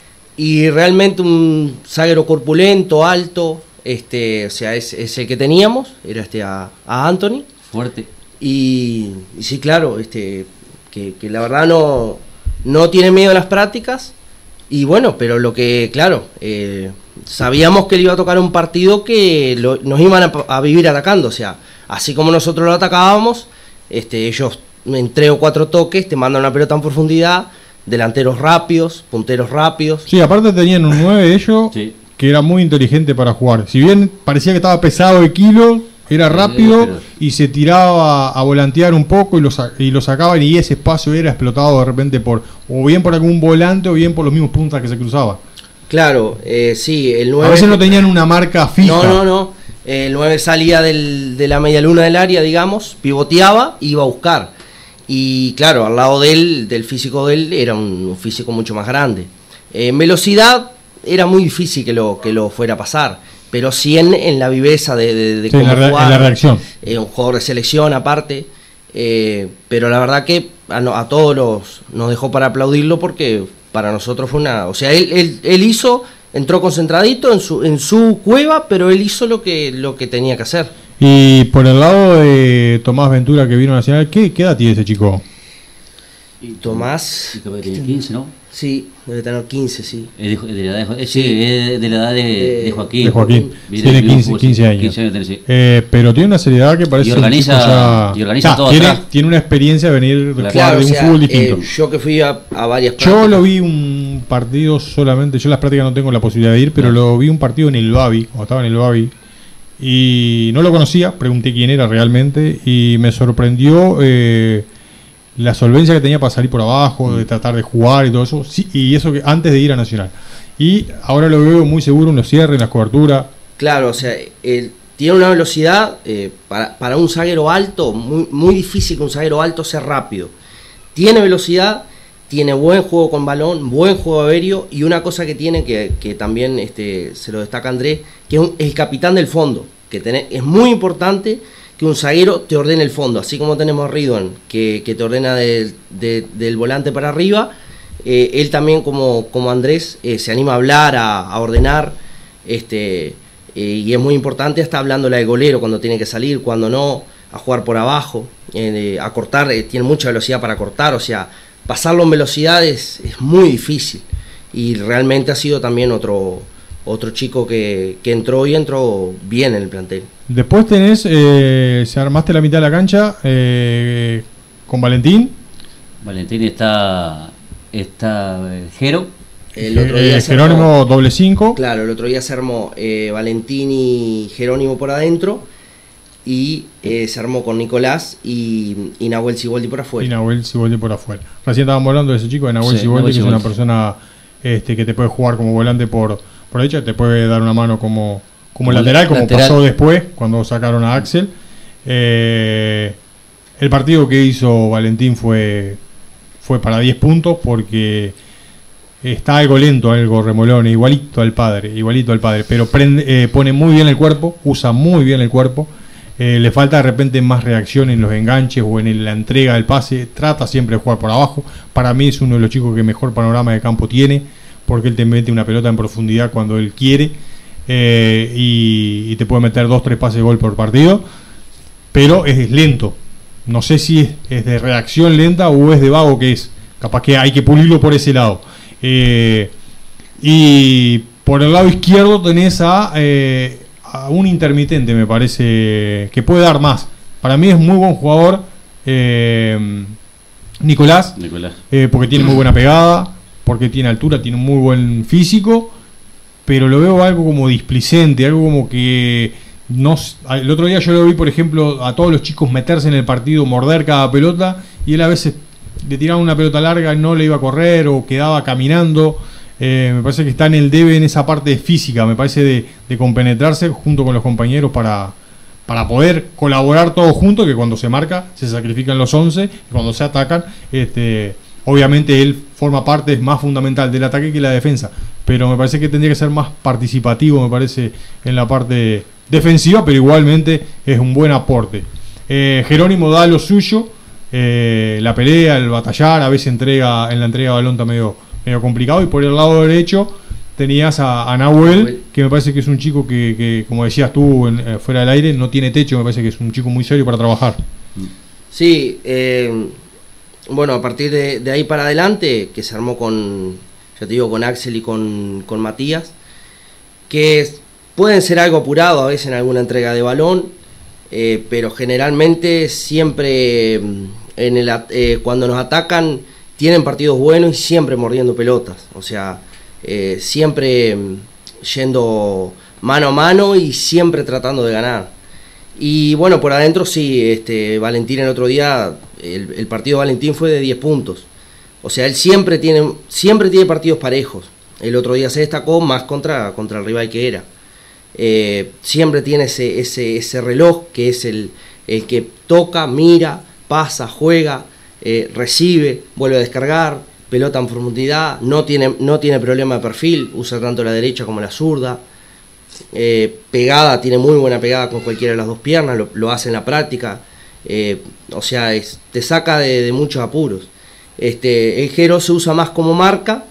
[SPEAKER 2] Y realmente un zaguero corpulento, alto, este, o sea, es, es el que teníamos, era este a, a Anthony.
[SPEAKER 3] Fuerte.
[SPEAKER 2] Y, y sí, claro, este, que, que la verdad no, no tiene miedo a las prácticas. Y bueno, pero lo que, claro, eh, sabíamos que le iba a tocar un partido que lo- nos iban a, a vivir atacando. O sea, así como nosotros lo atacábamos, este, ellos en tres o cuatro toques te mandan una pelota en profundidad, delanteros rápidos, punteros rápidos.
[SPEAKER 1] Sí, aparte tenían un nueve ellos
[SPEAKER 3] Sí.
[SPEAKER 1] que era muy inteligente para jugar. Si bien parecía que estaba pesado de kilo, era rápido
[SPEAKER 3] pero-
[SPEAKER 1] y se tiraba a volantear un poco y lo, sa- y lo sacaban, y ese espacio era explotado de repente por o bien por algún volante o bien por los mismos puntas que se cruzaban.
[SPEAKER 2] Claro, eh, sí, el nueve...
[SPEAKER 1] A veces no tenían una marca fija.
[SPEAKER 2] No, no, no. El nueve salía del, de la media luna del área, digamos, pivoteaba, iba a buscar. Y claro, al lado de él, del físico de él, era un, un físico mucho más grande. Eh, en velocidad era muy difícil que lo, que lo fuera a pasar, pero sí en, en la viveza de, de, de
[SPEAKER 1] Sí, en
[SPEAKER 2] cómo
[SPEAKER 1] la re-
[SPEAKER 2] jugar.
[SPEAKER 1] en la reacción.
[SPEAKER 2] Eh, un jugador de selección aparte. Eh, pero la verdad que a, no- a todos los, nos dejó para aplaudirlo, porque para nosotros fue una... O sea, él, él, él hizo, entró concentradito en su, en su cueva, pero él hizo lo que, lo que tenía que hacer.
[SPEAKER 1] Y por el lado de Tomás Ventura, que vino a Nacional, ¿qué, qué edad tiene ese chico?
[SPEAKER 3] Y
[SPEAKER 2] Tomás,
[SPEAKER 3] y que tiene quince, ¿no?
[SPEAKER 2] sí, debe tener quince, sí.
[SPEAKER 3] Es de, de la edad de, Jo- eh, sí, es de la edad de, de Joaquín.
[SPEAKER 1] De Joaquín.
[SPEAKER 3] Viene-
[SPEAKER 1] Tiene
[SPEAKER 3] viene un
[SPEAKER 1] quince,
[SPEAKER 3] curso,
[SPEAKER 1] quince años.
[SPEAKER 3] quince años tiene, sí.
[SPEAKER 1] Eh, pero tiene una seriedad que parece
[SPEAKER 3] Y
[SPEAKER 1] un
[SPEAKER 3] organiza-
[SPEAKER 1] chico ya-
[SPEAKER 3] y organiza
[SPEAKER 1] o sea,
[SPEAKER 3] todo
[SPEAKER 1] tiene,
[SPEAKER 3] atrás.
[SPEAKER 1] tiene una experiencia de venir de jugar
[SPEAKER 2] Claro,
[SPEAKER 1] de
[SPEAKER 2] o
[SPEAKER 1] un
[SPEAKER 2] sea,
[SPEAKER 1] fútbol distinto.
[SPEAKER 2] eh, yo que fui a, a varias
[SPEAKER 1] Yo
[SPEAKER 2] prácticas.
[SPEAKER 1] lo vi un partido solamente, yo las prácticas no tengo la posibilidad de ir, pero lo vi un partido en el Babi, cuando estaba en el Babi, y no lo conocía, pregunté quién era realmente, y me sorprendió eh, la solvencia que tenía para salir por abajo, de tratar de jugar y todo eso, sí, y eso que antes de ir a Nacional. Y ahora lo veo muy seguro en los cierres, en las coberturas.
[SPEAKER 2] Claro, o sea, él tiene una velocidad eh, para, para un zaguero alto, muy, muy difícil que un zaguero alto sea rápido. Tiene velocidad, tiene buen juego con balón, buen juego aéreo, y una cosa que tiene que, que también este, se lo destaca Andrés, que es un- el capitán del fondo, que tenés- es muy importante que un zaguero te ordene el fondo, así como tenemos a Ridwan, que, que te ordena del, de- del volante para arriba. Eh, él también, como, como Andrés, eh, se anima a hablar, a, a ordenar, este, eh, y es muy importante hasta hablándole al golero cuando tiene que salir, cuando no, a jugar por abajo, eh, a cortar, eh, tiene mucha velocidad para cortar, o sea, pasarlo en velocidad es, es muy difícil, y realmente ha sido también otro, otro chico que, que entró y entró bien en el plantel.
[SPEAKER 1] Después tenés, eh, se armaste la mitad de la cancha eh, con Valentín.
[SPEAKER 3] Valentín está está eh, Jero.
[SPEAKER 2] El otro día
[SPEAKER 1] eh,
[SPEAKER 2] se
[SPEAKER 1] Jerónimo
[SPEAKER 2] armó,
[SPEAKER 1] doble cinco.
[SPEAKER 2] Claro, el otro día se armó eh, Valentín y Jerónimo por adentro. Y eh, se armó con Nicolás y, y Nahuel Siboldi por afuera.
[SPEAKER 1] Y Nahuel Siboldi por afuera. Recién estábamos hablando de ese chico, de Nahuel
[SPEAKER 3] Sí,
[SPEAKER 1] Siboldi,
[SPEAKER 3] Nahuel
[SPEAKER 1] que es una
[SPEAKER 3] Siboldi.
[SPEAKER 1] persona este, que te puede jugar como volante por, por derecha, te puede dar una mano como, como,
[SPEAKER 3] Como
[SPEAKER 1] lateral, como
[SPEAKER 3] lateral.
[SPEAKER 1] pasó después, cuando sacaron a Axel. Eh, el partido que hizo Valentín fue, fue para diez puntos, porque está algo lento, algo remolón, igualito al padre, igualito al padre, pero prende, eh, pone muy bien el cuerpo, usa muy bien el cuerpo. Eh, le falta de repente más reacción en los enganches o en el- la entrega del pase. Trata siempre de jugar por abajo. Para mí es uno de los chicos que mejor panorama de campo tiene, porque él te mete una pelota en profundidad cuando él quiere, eh, y, y te puede meter dos, tres pases de gol por partido, pero es lento. No sé si es, es de reacción lenta o es de vago que es. Capaz que hay que pulirlo por ese lado. Eh, y por el lado izquierdo tenés a... eh, a un intermitente, me parece que puede dar más. Para mí es muy buen jugador, eh, Nicolás,
[SPEAKER 3] Nicolás.
[SPEAKER 1] eh, porque tiene muy buena pegada, porque tiene altura, tiene un muy buen físico, pero lo veo algo como displicente, algo como que no. s- El otro día yo lo vi, por ejemplo, a todos los chicos meterse en el partido, morder cada pelota, y él a veces le tiraba una pelota larga y no le iba a correr o quedaba caminando. Eh, me parece que está en el debe en esa parte física, me parece de, de compenetrarse junto con los compañeros para, para poder colaborar todos juntos, que cuando se marca se sacrifican los once, y cuando se atacan, este, obviamente él forma parte, es más fundamental del ataque que la defensa, pero me parece que tendría que ser más participativo, me parece, en la parte defensiva, pero igualmente es un buen aporte. Eh, Jerónimo da lo suyo, eh, la pelea, el batallar, a veces entrega en la entrega de balón está medio medio complicado, y por el lado derecho tenías a, a Nahuel,
[SPEAKER 2] Nahuel.
[SPEAKER 1] que me parece que es un chico que, que como decías tú en, eh, fuera del aire, no tiene techo, me parece que es un chico muy serio para trabajar.
[SPEAKER 2] Sí, eh, bueno, a partir de, de ahí para adelante, que se armó con, ya te digo, con Axel y con, con Matías, que es- pueden ser algo apurado a veces en alguna entrega de balón, eh, pero generalmente siempre mm, en el, at- eh, cuando nos atacan tienen partidos buenos y siempre mordiendo pelotas, o sea, eh, siempre mm, yendo mano a mano y siempre tratando de ganar. Y bueno, por adentro sí, este Valentín el otro día, el, el partido de Valentín fue de diez puntos. O sea, él siempre tiene, siempre tiene partidos parejos. El otro día se destacó más contra, contra el rival que era. Eh, siempre tiene ese, ese, ese reloj que es el, el que toca, mira, pasa, juega, eh, recibe, vuelve a descargar, pelota en profundidad, no tiene, no tiene problema de perfil, usa tanto la derecha como la zurda. Eh, pegada, tiene muy buena pegada con cualquiera de las dos piernas, lo, lo hace en la práctica, eh, o sea, es, te saca de, de muchos apuros. Este, el Jero se usa más como marca,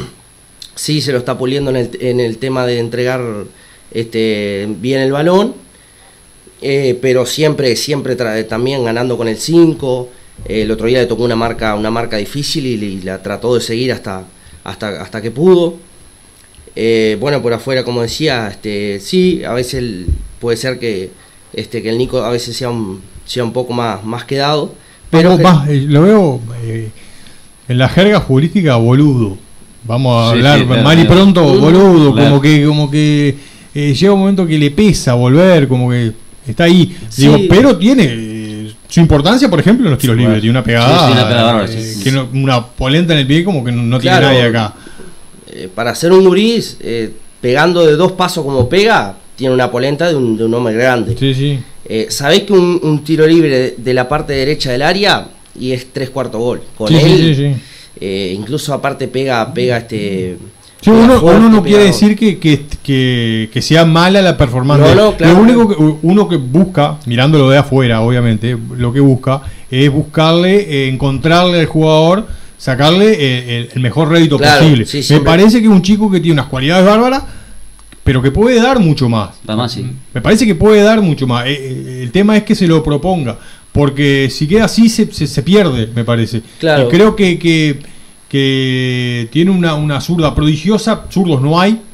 [SPEAKER 2] sí se lo está puliendo en el, en el tema de entregar este, bien el balón, eh, pero siempre, siempre tra- también ganando con el cinco. Eh, el otro día le tocó una marca, una marca difícil y, y la trató de seguir hasta, hasta, hasta que pudo. Eh, bueno, por afuera, como decía, este, sí, a veces el- puede ser que, este, que el Nico a veces sea un, sea un poco más, más quedado, pero
[SPEAKER 1] Pero más, eh, lo veo eh, en la jerga futbolística boludo. Vamos a
[SPEAKER 3] Sí,
[SPEAKER 1] hablar
[SPEAKER 3] sí, claro,
[SPEAKER 1] mal y
[SPEAKER 3] claro.
[SPEAKER 1] pronto, boludo,
[SPEAKER 3] Claro.
[SPEAKER 1] como que, como que eh, llega un momento que le pesa volver, como que está ahí.
[SPEAKER 2] Sí.
[SPEAKER 1] Digo, pero tiene eh, su importancia, por ejemplo, en los tiros
[SPEAKER 3] Sí,
[SPEAKER 1] libres.
[SPEAKER 3] bueno.
[SPEAKER 1] Tiene una
[SPEAKER 3] Sí,
[SPEAKER 1] pegada,
[SPEAKER 3] sí, una pegada bárbara,
[SPEAKER 1] eh,
[SPEAKER 3] sí.
[SPEAKER 1] que no- una polenta en el pie, como que no, no tiene
[SPEAKER 2] Claro.
[SPEAKER 1] nadie acá.
[SPEAKER 2] eh, para hacer un gurís, eh, pegando de dos pasos como pega, tiene una polenta de un, de un hombre grande.
[SPEAKER 1] Sí, sí.
[SPEAKER 2] Eh, ¿Sabés que un, un tiro libre de, de la parte derecha del área y es tres cuartos gol? Con
[SPEAKER 1] Sí,
[SPEAKER 2] él,
[SPEAKER 1] sí, sí, sí.
[SPEAKER 2] eh, incluso aparte pega, pega este...
[SPEAKER 1] Sí,
[SPEAKER 2] pega
[SPEAKER 1] uno,
[SPEAKER 2] fuerte,
[SPEAKER 1] uno no
[SPEAKER 2] pega-
[SPEAKER 1] quiere decir que, que, que, que sea mala la performance.
[SPEAKER 2] No,
[SPEAKER 1] de él.
[SPEAKER 2] no, claro.
[SPEAKER 1] Lo único que uno que busca, mirándolo de afuera, obviamente, lo que busca es buscarle, eh, encontrarle al jugador, sacarle eh, el, el mejor rédito
[SPEAKER 2] Claro,
[SPEAKER 1] posible.
[SPEAKER 2] sí,
[SPEAKER 1] Me
[SPEAKER 2] siempre.
[SPEAKER 1] parece que es un chico que tiene unas cualidades bárbaras, pero que puede dar mucho más.
[SPEAKER 3] Además, sí.
[SPEAKER 1] Me parece que puede dar mucho más. Eh, eh, el tema es que se lo proponga, porque si queda así se, se, se pierde, me parece.
[SPEAKER 2] Claro.
[SPEAKER 1] Y creo que, que, que tiene una, una zurda prodigiosa, zurdos no hay,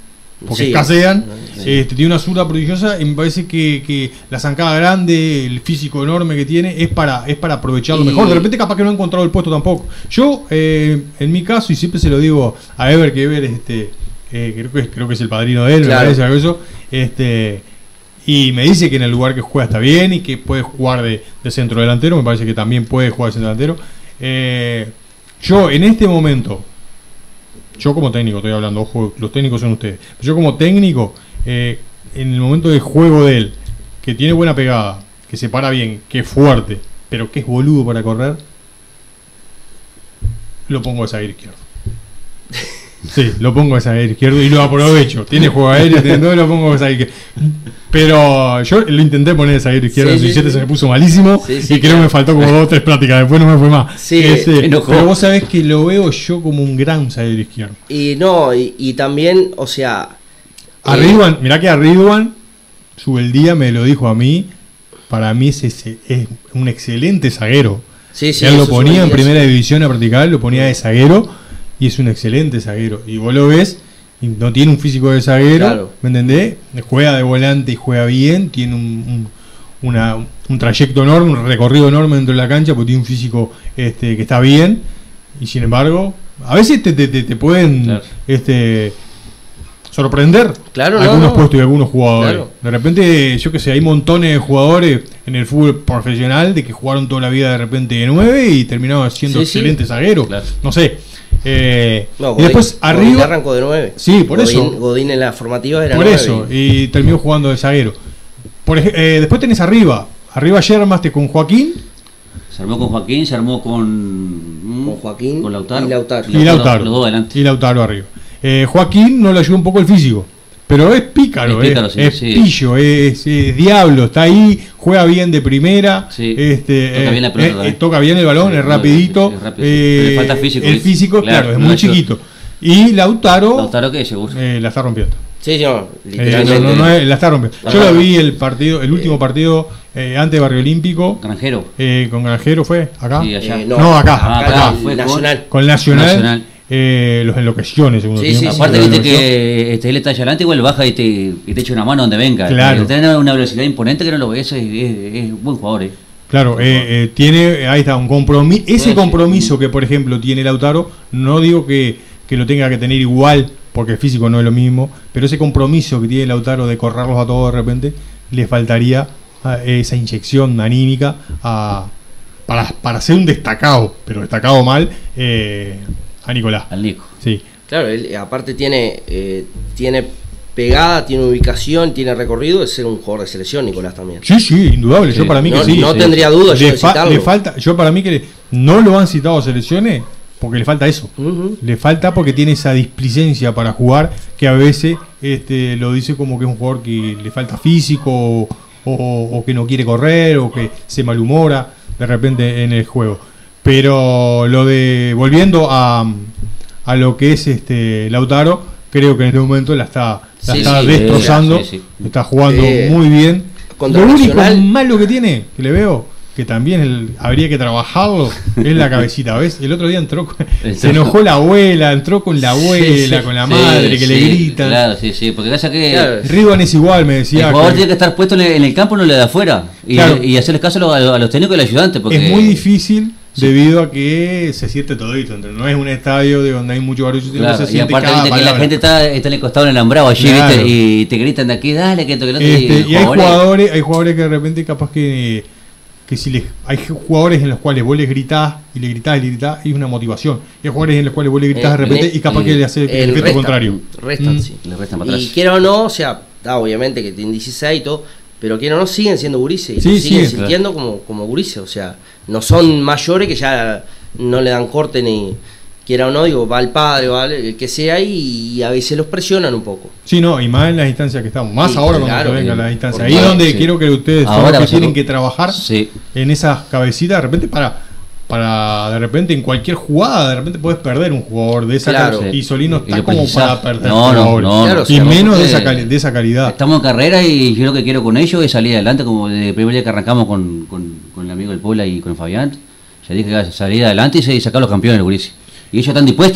[SPEAKER 1] porque
[SPEAKER 2] Sí.
[SPEAKER 1] escasean.
[SPEAKER 2] Sí.
[SPEAKER 1] Este, tiene una zurda prodigiosa y me parece que, que la zancada grande, el físico enorme que tiene, es para, es para aprovecharlo
[SPEAKER 2] Y-
[SPEAKER 1] mejor. De repente capaz que no ha encontrado el puesto tampoco. Yo, eh, en mi caso, y siempre se lo digo a Ever, que Ever este, eh, creo, que, creo que es el padrino de él,
[SPEAKER 2] Claro.
[SPEAKER 1] me parece algo eso, este, y me dice que en el lugar que juega está bien y que puede jugar de, de centro delantero, me parece que también puede jugar de centro delantero. Eh, yo en este momento, yo como técnico estoy hablando, ojo, los técnicos son ustedes, yo como técnico, eh, en el momento de juego de él, que tiene buena pegada, que se para bien, que es fuerte, pero que es boludo para correr, lo pongo de zaguero izquierdo. Sí, lo pongo de zaguero izquierdo y lo aprovecho. Tiene juego aéreo, tiene todo, lo pongo de zaguero izquierdo. Pero yo lo intenté poner de zaguero izquierdo,
[SPEAKER 2] Sí,
[SPEAKER 1] en
[SPEAKER 2] sí,
[SPEAKER 1] diecisiete
[SPEAKER 2] sí.
[SPEAKER 1] se me puso malísimo
[SPEAKER 2] Sí, sí,
[SPEAKER 1] y creo
[SPEAKER 2] claro.
[SPEAKER 1] que me faltó como dos o tres prácticas, después no me fue más.
[SPEAKER 2] Sí,
[SPEAKER 1] Este,
[SPEAKER 3] enojó.
[SPEAKER 1] pero vos sabés que lo veo yo como un gran zaguero izquierdo.
[SPEAKER 2] Y no, y, y también, o sea.
[SPEAKER 1] A
[SPEAKER 2] eh,
[SPEAKER 1] Ridwan, mirá que a Ridwan, Subeldía me lo dijo a mí, para mí es, ese- es un excelente zaguero.
[SPEAKER 2] Sí, sí,
[SPEAKER 1] Él lo
[SPEAKER 2] eso
[SPEAKER 1] ponía en
[SPEAKER 2] Subeldía,
[SPEAKER 1] primera
[SPEAKER 2] sí.
[SPEAKER 1] división a practicar, lo ponía de zaguero y es un excelente zaguero. Y vos lo ves, y no tiene un físico de zaguero,
[SPEAKER 2] Claro.
[SPEAKER 1] ¿me entendés? Juega de volante y juega bien, tiene un, un, una- un trayecto enorme, un recorrido enorme dentro de la cancha, porque tiene un físico este, que está bien. Y sin embargo, a veces te, te, te- te pueden
[SPEAKER 3] Claro.
[SPEAKER 1] este, sorprender
[SPEAKER 2] Claro, no,
[SPEAKER 1] algunos
[SPEAKER 2] no.
[SPEAKER 1] puestos y algunos jugadores.
[SPEAKER 2] Claro.
[SPEAKER 1] De repente, yo que sé, hay montones de jugadores en el fútbol profesional de que jugaron toda la vida de repente de nueve y terminaron siendo
[SPEAKER 2] Sí, sí.
[SPEAKER 1] excelentes zagueros.
[SPEAKER 3] Claro.
[SPEAKER 1] No sé. Eh,
[SPEAKER 2] No,
[SPEAKER 1] y
[SPEAKER 2] Godín-
[SPEAKER 1] después
[SPEAKER 2] Godín
[SPEAKER 1] arriba.
[SPEAKER 2] arrancó de nueve.
[SPEAKER 1] Sí, por
[SPEAKER 2] Godín,
[SPEAKER 1] eso.
[SPEAKER 2] Godín en la formativa era
[SPEAKER 1] Por
[SPEAKER 2] nueve.
[SPEAKER 1] eso. Y terminó jugando de zaguero. Por ej- eh, después tenés arriba. Arriba ayer armaste con Joaquín
[SPEAKER 3] Se armó con Joaquín, se armó con.
[SPEAKER 2] Con Joaquín
[SPEAKER 3] con Lautaro.
[SPEAKER 2] y Lautaro.
[SPEAKER 1] y Lautaro.
[SPEAKER 3] Los dos adelante.
[SPEAKER 1] Y Lautaro arriba. Eh, Joaquín no le ayuda un poco el físico. Pero es pícaro,
[SPEAKER 3] Es
[SPEAKER 1] es,
[SPEAKER 3] pícaro, sí,
[SPEAKER 1] es
[SPEAKER 3] sí.
[SPEAKER 1] pillo, es, es diablo, está ahí, juega bien de primera,
[SPEAKER 3] Sí,
[SPEAKER 1] este,
[SPEAKER 3] toca
[SPEAKER 1] eh,
[SPEAKER 3] bien la pelota
[SPEAKER 1] eh,
[SPEAKER 3] también.
[SPEAKER 1] toca bien el balón,
[SPEAKER 3] Sí,
[SPEAKER 1] es
[SPEAKER 3] no,
[SPEAKER 1] rapidito,
[SPEAKER 3] es rápido, sí.
[SPEAKER 1] eh,
[SPEAKER 3] Pero le falta físico,
[SPEAKER 1] el
[SPEAKER 3] ¿viste?
[SPEAKER 1] físico, claro,
[SPEAKER 3] Claro,
[SPEAKER 1] es
[SPEAKER 3] no
[SPEAKER 1] muy
[SPEAKER 3] le ayuda.
[SPEAKER 1] chiquito. Y Lautaro,
[SPEAKER 3] Lautaro que seguro.
[SPEAKER 1] eh, la está rompiendo.
[SPEAKER 2] Sí, no,
[SPEAKER 1] Eh,
[SPEAKER 2] literalmente.
[SPEAKER 1] no, no, no es- la está rompiendo. Yo
[SPEAKER 3] Lautaro.
[SPEAKER 1] lo vi el partido, el último partido eh, antes de Barrio Olímpico,
[SPEAKER 3] Granjero.
[SPEAKER 1] eh, con Granjero fue, acá,
[SPEAKER 3] Sí, allá.
[SPEAKER 2] Eh,
[SPEAKER 1] No, acá,
[SPEAKER 3] Ah,
[SPEAKER 1] acá.
[SPEAKER 2] el
[SPEAKER 3] fue con-
[SPEAKER 2] Nacional.
[SPEAKER 1] con Nacional,
[SPEAKER 3] Nacional.
[SPEAKER 1] eh, los enloqueció en el segundo
[SPEAKER 2] Sí,
[SPEAKER 1] tiempo.
[SPEAKER 2] sí, sí.
[SPEAKER 3] Aparte,
[SPEAKER 1] Los
[SPEAKER 3] viste
[SPEAKER 1] enloqueció.
[SPEAKER 3] que este, él está allá adelante, igual baja y te, y te echa una mano donde venga.
[SPEAKER 1] Claro.
[SPEAKER 3] Tiene una velocidad imponente que no lo ves, es, es, es un buen jugador. Eh.
[SPEAKER 1] Claro, eh, eh, tiene, ahí está, un compromiso. Ese
[SPEAKER 3] Sí,
[SPEAKER 1] compromiso que, por ejemplo, tiene Lautaro, no digo que, que lo tenga que tener igual, porque el físico no es lo mismo, pero ese compromiso que tiene Lautaro de correrlos a todos de repente, le faltaría ah, esa inyección anímica a, para, para ser un destacado, pero destacado mal, eh, a Nicolás.
[SPEAKER 3] Al Nico.
[SPEAKER 1] Sí.
[SPEAKER 2] Claro, él eh, aparte tiene, eh, tiene pegada, tiene ubicación, tiene recorrido de ser un jugador de selección, Nicolás también.
[SPEAKER 1] Sí, sí, indudable. Yo
[SPEAKER 3] Sí.
[SPEAKER 1] para mí
[SPEAKER 2] No,
[SPEAKER 1] que sí.
[SPEAKER 2] no
[SPEAKER 1] Sí.
[SPEAKER 2] tendría duda yo
[SPEAKER 1] Le,
[SPEAKER 2] de
[SPEAKER 1] fa-
[SPEAKER 2] citarlo.
[SPEAKER 1] le falta, yo para mí que le- no lo han citado a selecciones porque le falta eso.
[SPEAKER 2] Ujú.
[SPEAKER 1] Le falta porque tiene esa displicencia para jugar que a veces este, lo dice como que es un jugador que le falta físico o, o- o que no quiere correr o que se malhumora de repente en el juego. Pero lo de volviendo a, a lo que es este Lautaro, creo que en este momento la está, la
[SPEAKER 2] Sí,
[SPEAKER 1] está
[SPEAKER 2] sí,
[SPEAKER 1] destrozando,
[SPEAKER 3] sí, sí.
[SPEAKER 1] está jugando
[SPEAKER 2] Eh,
[SPEAKER 1] muy bien.
[SPEAKER 2] contra
[SPEAKER 1] Lo único
[SPEAKER 2] Nacional-
[SPEAKER 1] malo que tiene, que le veo, que también el- habría que trabajarlo, es la cabecita, ¿ves? El otro día entró, con- se enojó la abuela, entró con la abuela,
[SPEAKER 2] sí.
[SPEAKER 1] con la
[SPEAKER 3] Sí,
[SPEAKER 1] madre, que le
[SPEAKER 3] sí,
[SPEAKER 1] gritan.
[SPEAKER 3] Claro, sí, sí. Porque pasa que.
[SPEAKER 2] Claro.
[SPEAKER 1] Ridwan es igual, me
[SPEAKER 3] El
[SPEAKER 1] decía.
[SPEAKER 3] jugador
[SPEAKER 1] que
[SPEAKER 3] tiene que estar puesto en el, en el campo, no le da afuera. Y,
[SPEAKER 1] Claro.
[SPEAKER 3] y hacerle caso a los, a los técnicos y al ayudante. Porque
[SPEAKER 1] es muy difícil debido a que se siente todito. entre- No es un estadio de donde hay mucho barullo, sino
[SPEAKER 3] Claro,
[SPEAKER 1] que se
[SPEAKER 3] y
[SPEAKER 1] siente
[SPEAKER 3] aparte
[SPEAKER 1] cada
[SPEAKER 3] viste que la
[SPEAKER 1] palabra.
[SPEAKER 3] gente está, está en el costado en el alambrado allí,
[SPEAKER 1] Claro.
[SPEAKER 3] ¿viste? Y te gritan de aquí, dale, que esto, que lo otro.
[SPEAKER 1] Este,
[SPEAKER 3] y,
[SPEAKER 1] y hay jugadores, hay jugadores que de repente capaz que, que si les, hay jugadores en los cuales vos les gritás y le gritás y le gritás y es una motivación. Y hay jugadores en los cuales vos le gritás
[SPEAKER 2] Eh,
[SPEAKER 1] de repente
[SPEAKER 2] en-
[SPEAKER 1] y capaz
[SPEAKER 3] eh,
[SPEAKER 1] que le hace el
[SPEAKER 2] El
[SPEAKER 1] efecto
[SPEAKER 2] restan,
[SPEAKER 1] contrario.
[SPEAKER 2] restan,
[SPEAKER 1] Mm.
[SPEAKER 2] sí.
[SPEAKER 3] Le restan para
[SPEAKER 2] Y
[SPEAKER 3] atrás.
[SPEAKER 2] quiera o no, o sea, está obviamente que tienen dieciséis y todo, pero quiera o no, siguen siendo gurises y
[SPEAKER 1] Sí,
[SPEAKER 2] lo siguen
[SPEAKER 1] sí,
[SPEAKER 2] sintiendo como, como gurises, o sea, no son mayores que ya no le dan corte ni quiera o no, digo, va el padre, va el que sea y, y a veces los presionan un poco.
[SPEAKER 1] Sí, no, y más en las instancias que estamos. Más
[SPEAKER 2] Sí,
[SPEAKER 1] ahora
[SPEAKER 2] claro,
[SPEAKER 1] cuando se venga
[SPEAKER 2] sí.
[SPEAKER 1] la distancia.
[SPEAKER 2] Por
[SPEAKER 1] Ahí es
[SPEAKER 2] favor,
[SPEAKER 1] donde
[SPEAKER 3] sí.
[SPEAKER 1] quiero que ustedes son
[SPEAKER 3] Ahora
[SPEAKER 1] los
[SPEAKER 3] va
[SPEAKER 1] que
[SPEAKER 3] a ser-
[SPEAKER 1] tienen que trabajar
[SPEAKER 3] Sí.
[SPEAKER 1] en esas cabecitas de repente para para de repente en cualquier jugada de repente puedes perder un jugador de esa
[SPEAKER 2] Claro.
[SPEAKER 1] calidad y Solino
[SPEAKER 3] Y
[SPEAKER 1] está
[SPEAKER 3] lo
[SPEAKER 1] como
[SPEAKER 3] precisás.
[SPEAKER 1] para perder
[SPEAKER 3] No, no,
[SPEAKER 1] jugadores.
[SPEAKER 3] no,
[SPEAKER 2] Claro,
[SPEAKER 1] y
[SPEAKER 2] sí,
[SPEAKER 1] menos de
[SPEAKER 3] porque
[SPEAKER 1] esa, cali- de esa calidad.
[SPEAKER 3] Estamos en carrera y yo lo que quiero con ellos es salir adelante, como desde el primer día que arrancamos con, con, con el amigo del Puebla y con Fabián. Ya dije que salir adelante y sacar los campeones del Gurici. Y ellos están dispuestos,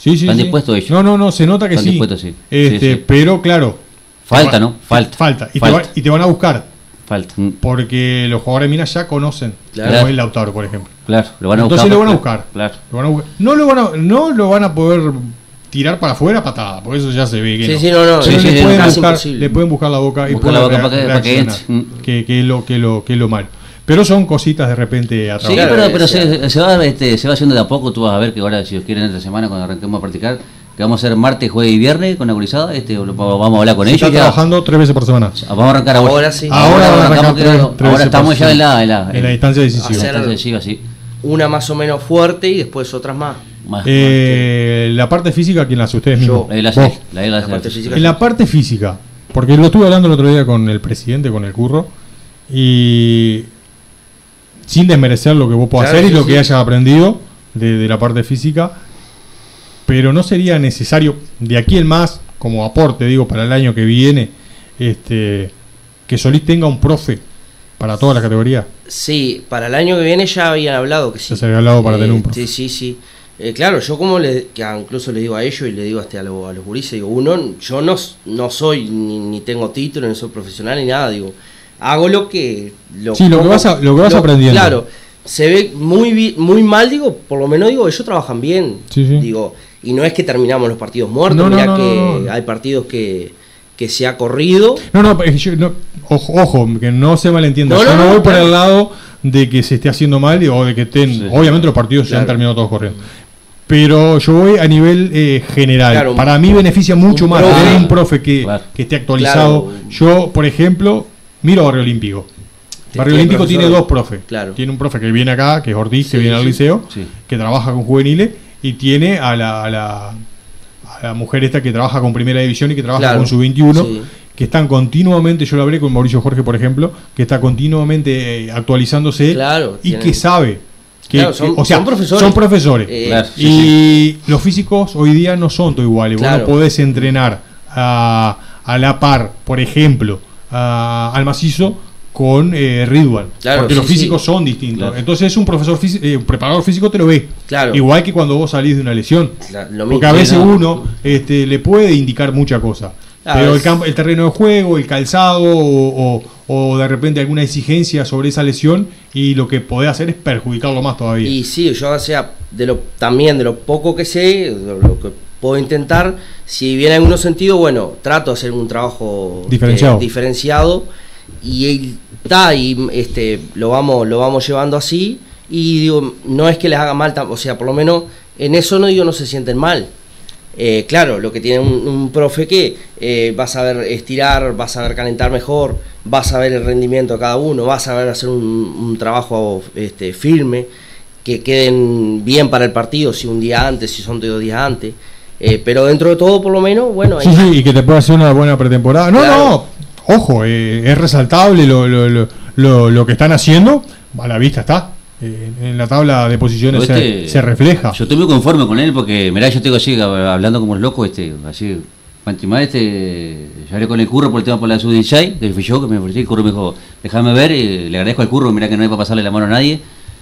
[SPEAKER 1] Sí, sí,
[SPEAKER 3] Están
[SPEAKER 1] sí.
[SPEAKER 3] dispuestos ellos.
[SPEAKER 1] No, no, no, se nota que
[SPEAKER 3] Están
[SPEAKER 1] sí.
[SPEAKER 3] dispuestos, sí.
[SPEAKER 1] Este,
[SPEAKER 3] Sí, sí.
[SPEAKER 1] Pero claro.
[SPEAKER 3] Falta,
[SPEAKER 1] te va-
[SPEAKER 3] ¿no? Falta.
[SPEAKER 1] Falta. Y,
[SPEAKER 3] Falta.
[SPEAKER 1] Te va- y te van a buscar.
[SPEAKER 3] Falta. Mm,
[SPEAKER 1] Porque los jugadores de Minas ya conocen.
[SPEAKER 2] Claro.
[SPEAKER 1] Como el Lautaro, por ejemplo.
[SPEAKER 3] Claro, lo van a
[SPEAKER 1] Entonces
[SPEAKER 3] buscar.
[SPEAKER 1] lo van a
[SPEAKER 3] claro,
[SPEAKER 1] buscar.
[SPEAKER 3] Claro.
[SPEAKER 1] Lo van a buscar. No, lo van a, no lo van a poder tirar para afuera patada, porque eso ya se ve que
[SPEAKER 2] Sí,
[SPEAKER 1] no.
[SPEAKER 2] sí, no, no.
[SPEAKER 1] Pero
[SPEAKER 3] sí,
[SPEAKER 1] le,
[SPEAKER 3] sí,
[SPEAKER 1] pueden
[SPEAKER 2] casi
[SPEAKER 1] buscar,
[SPEAKER 2] imposible.
[SPEAKER 1] le pueden buscar la boca y
[SPEAKER 3] Buscar
[SPEAKER 1] pueden
[SPEAKER 3] la boca
[SPEAKER 1] rea-
[SPEAKER 3] para que- para que
[SPEAKER 1] reaccionar,
[SPEAKER 3] entre. Mm.
[SPEAKER 1] que, que es lo, que, lo, que es lo malo. Pero son cositas de repente a
[SPEAKER 3] Sí,
[SPEAKER 1] trabajar.
[SPEAKER 2] Claro,
[SPEAKER 3] pero, pero
[SPEAKER 2] o sea.
[SPEAKER 3] se, se va, este, se va haciendo de a poco. Tú vas a ver que ahora, si os quieren, esta semana, cuando arranquemos a practicar, que vamos a hacer martes, jueves y viernes con la gurizada. Este, lo- vamos a hablar con
[SPEAKER 1] Se
[SPEAKER 3] ellos.
[SPEAKER 1] está
[SPEAKER 3] ya.
[SPEAKER 1] trabajando tres veces por semana.
[SPEAKER 3] Vamos a arrancar ahora.
[SPEAKER 2] Ahora sí.
[SPEAKER 1] Ahora van a arrancar
[SPEAKER 3] arrancamos,
[SPEAKER 1] tres-
[SPEAKER 3] creo,
[SPEAKER 1] tres
[SPEAKER 3] ahora
[SPEAKER 1] veces
[SPEAKER 3] estamos
[SPEAKER 1] por
[SPEAKER 3] ya en
[SPEAKER 1] semana.
[SPEAKER 3] la, en la,
[SPEAKER 1] En la distancia decisiva.
[SPEAKER 3] en la
[SPEAKER 2] Hacer-
[SPEAKER 3] distancia decisiva, sí.
[SPEAKER 2] Una más o menos fuerte y después otras más.
[SPEAKER 3] Más,
[SPEAKER 1] Eh, la parte física, ¿quién la hace? Ustedes mismos.
[SPEAKER 3] más. La, la,
[SPEAKER 1] Vos.
[SPEAKER 3] la, la, la,
[SPEAKER 2] La parte física.
[SPEAKER 1] En la parte física, porque lo estuve hablando el otro día con el presidente, con el Curro, y sin desmerecer lo que vos podés
[SPEAKER 2] Claro,
[SPEAKER 1] hacer y
[SPEAKER 2] sí,
[SPEAKER 1] lo que
[SPEAKER 2] sí.
[SPEAKER 1] hayas aprendido de, de la parte física, pero no sería necesario de aquí en más, como aporte, digo, para el año que viene, este que Solís tenga un profe para todas las categorías.
[SPEAKER 2] Sí, para el año que viene ya habían hablado que sí.
[SPEAKER 1] Ya se había hablado para tener un profe.
[SPEAKER 2] Sí, sí, sí. Eh, claro, yo como le, que incluso le digo a ellos y le digo hasta a, lo- a los gurises, digo, uno, yo no, no soy, ni, ni tengo título, ni soy profesional, ni nada, digo, hago lo que... Lo,
[SPEAKER 1] Sí, lo que vas a- lo que vas aprendiendo.
[SPEAKER 2] Claro, se ve muy bi- muy mal, digo, por lo menos digo, ellos trabajan bien,
[SPEAKER 1] Sí, sí.
[SPEAKER 2] digo, y no es que terminamos los partidos muertos,
[SPEAKER 1] No, no,
[SPEAKER 2] mirá
[SPEAKER 1] no,
[SPEAKER 2] que
[SPEAKER 1] no, no.
[SPEAKER 2] hay partidos que, que se ha corrido.
[SPEAKER 1] No, no, es que yo- no, ojo, ojo, que no se malentienda.
[SPEAKER 2] No,
[SPEAKER 1] yo
[SPEAKER 2] no,
[SPEAKER 1] no,
[SPEAKER 2] no,
[SPEAKER 1] voy por
[SPEAKER 2] claro.
[SPEAKER 1] el lado de que se esté haciendo mal y- o de que estén.
[SPEAKER 3] Sí.
[SPEAKER 1] Obviamente los partidos se han
[SPEAKER 2] Claro.
[SPEAKER 1] terminado todos corriendo. Pero yo voy a nivel eh, general.
[SPEAKER 2] Claro,
[SPEAKER 1] Para mí beneficia mucho
[SPEAKER 2] un
[SPEAKER 1] más
[SPEAKER 2] profe.
[SPEAKER 1] tener un profe que,
[SPEAKER 3] Claro.
[SPEAKER 1] que esté actualizado.
[SPEAKER 2] Claro.
[SPEAKER 1] Yo, por ejemplo, miro a Barrio Olímpico. Barrio
[SPEAKER 2] Tiene
[SPEAKER 1] Olímpico
[SPEAKER 2] profesor.
[SPEAKER 1] tiene dos profes.
[SPEAKER 2] Claro.
[SPEAKER 1] Tiene un profe que viene acá, que es Ortiz, que
[SPEAKER 2] Sí,
[SPEAKER 1] viene al
[SPEAKER 2] sí.
[SPEAKER 1] liceo,
[SPEAKER 3] Sí.
[SPEAKER 1] que trabaja con juveniles, y tiene a la, a la, a la mujer esta que trabaja con primera división y que trabaja
[SPEAKER 2] Claro.
[SPEAKER 1] con su veintiuno,
[SPEAKER 2] Sí.
[SPEAKER 1] que están continuamente, yo lo hablé con Mauricio Jorge, por ejemplo, que está continuamente eh, actualizándose
[SPEAKER 2] Claro,
[SPEAKER 1] y
[SPEAKER 2] tienen-
[SPEAKER 1] que sabe. Que,
[SPEAKER 2] Claro, son-
[SPEAKER 1] que- o sea,
[SPEAKER 2] son profesores.
[SPEAKER 1] son profesores.
[SPEAKER 2] Eh,
[SPEAKER 3] Claro.
[SPEAKER 1] y
[SPEAKER 3] Sí,
[SPEAKER 1] los físicos hoy día no son todos iguales. Vos
[SPEAKER 2] Claro.
[SPEAKER 1] no podés entrenar a, a la par, por ejemplo, a- al macizo con eh, Ridwan.
[SPEAKER 2] Claro,
[SPEAKER 1] porque
[SPEAKER 2] sí,
[SPEAKER 1] los físicos
[SPEAKER 2] sí.
[SPEAKER 1] son distintos.
[SPEAKER 3] Claro.
[SPEAKER 1] Entonces un profesor físi- eh, un preparador físico te lo ve.
[SPEAKER 2] Claro.
[SPEAKER 1] Igual que cuando vos salís de una lesión.
[SPEAKER 2] La- lo
[SPEAKER 1] Porque
[SPEAKER 2] mismo.
[SPEAKER 1] a veces
[SPEAKER 3] no.
[SPEAKER 1] uno este, le puede indicar mucha cosa.
[SPEAKER 2] Claro,
[SPEAKER 1] pero el,
[SPEAKER 2] es-
[SPEAKER 1] campo, el terreno de juego, el calzado o, o- o de repente alguna exigencia sobre esa lesión y lo que podés hacer es perjudicarlo más todavía.
[SPEAKER 2] Y sí, yo o sea, de lo, también de lo poco que sé, de lo que puedo intentar, si bien en algunos sentidos, bueno, trato de hacer un trabajo
[SPEAKER 1] Diferenciado.
[SPEAKER 2] eh, diferenciado y él está y este lo vamos lo vamos llevando así y digo, no es que les haga mal, tam- o sea, por lo menos en eso no digo no se sienten mal. Eh, claro, lo que tiene un, un profe que eh, va a saber estirar, va a saber calentar mejor, va a saber el rendimiento de cada uno, va a saber hacer un, un trabajo este, firme, que queden bien para el partido, si un día antes, si son dos días antes. Eh, pero dentro de todo, por lo menos, bueno,
[SPEAKER 1] Sí,
[SPEAKER 2] ahí-
[SPEAKER 1] sí, y que te pueda hacer una buena pretemporada. No,
[SPEAKER 2] Claro.
[SPEAKER 1] no, ojo, eh, es resaltable lo, lo, lo, lo, lo que están haciendo. A la vista está. Eh, en la tabla de posiciones
[SPEAKER 3] Pero
[SPEAKER 1] se,
[SPEAKER 3] este-
[SPEAKER 1] se refleja.
[SPEAKER 3] Yo estoy muy conforme con él porque, mirá, yo tengo así, hablando como los locos, este, así, Pantimá, este, yo hablé con el Curro por el tema por la sub dieciséis, que fui yo, que me ofrecí, el Curro me dijo, déjame ver, y le agradezco al Curro, mirá que no hay para pasarle la mano a nadie,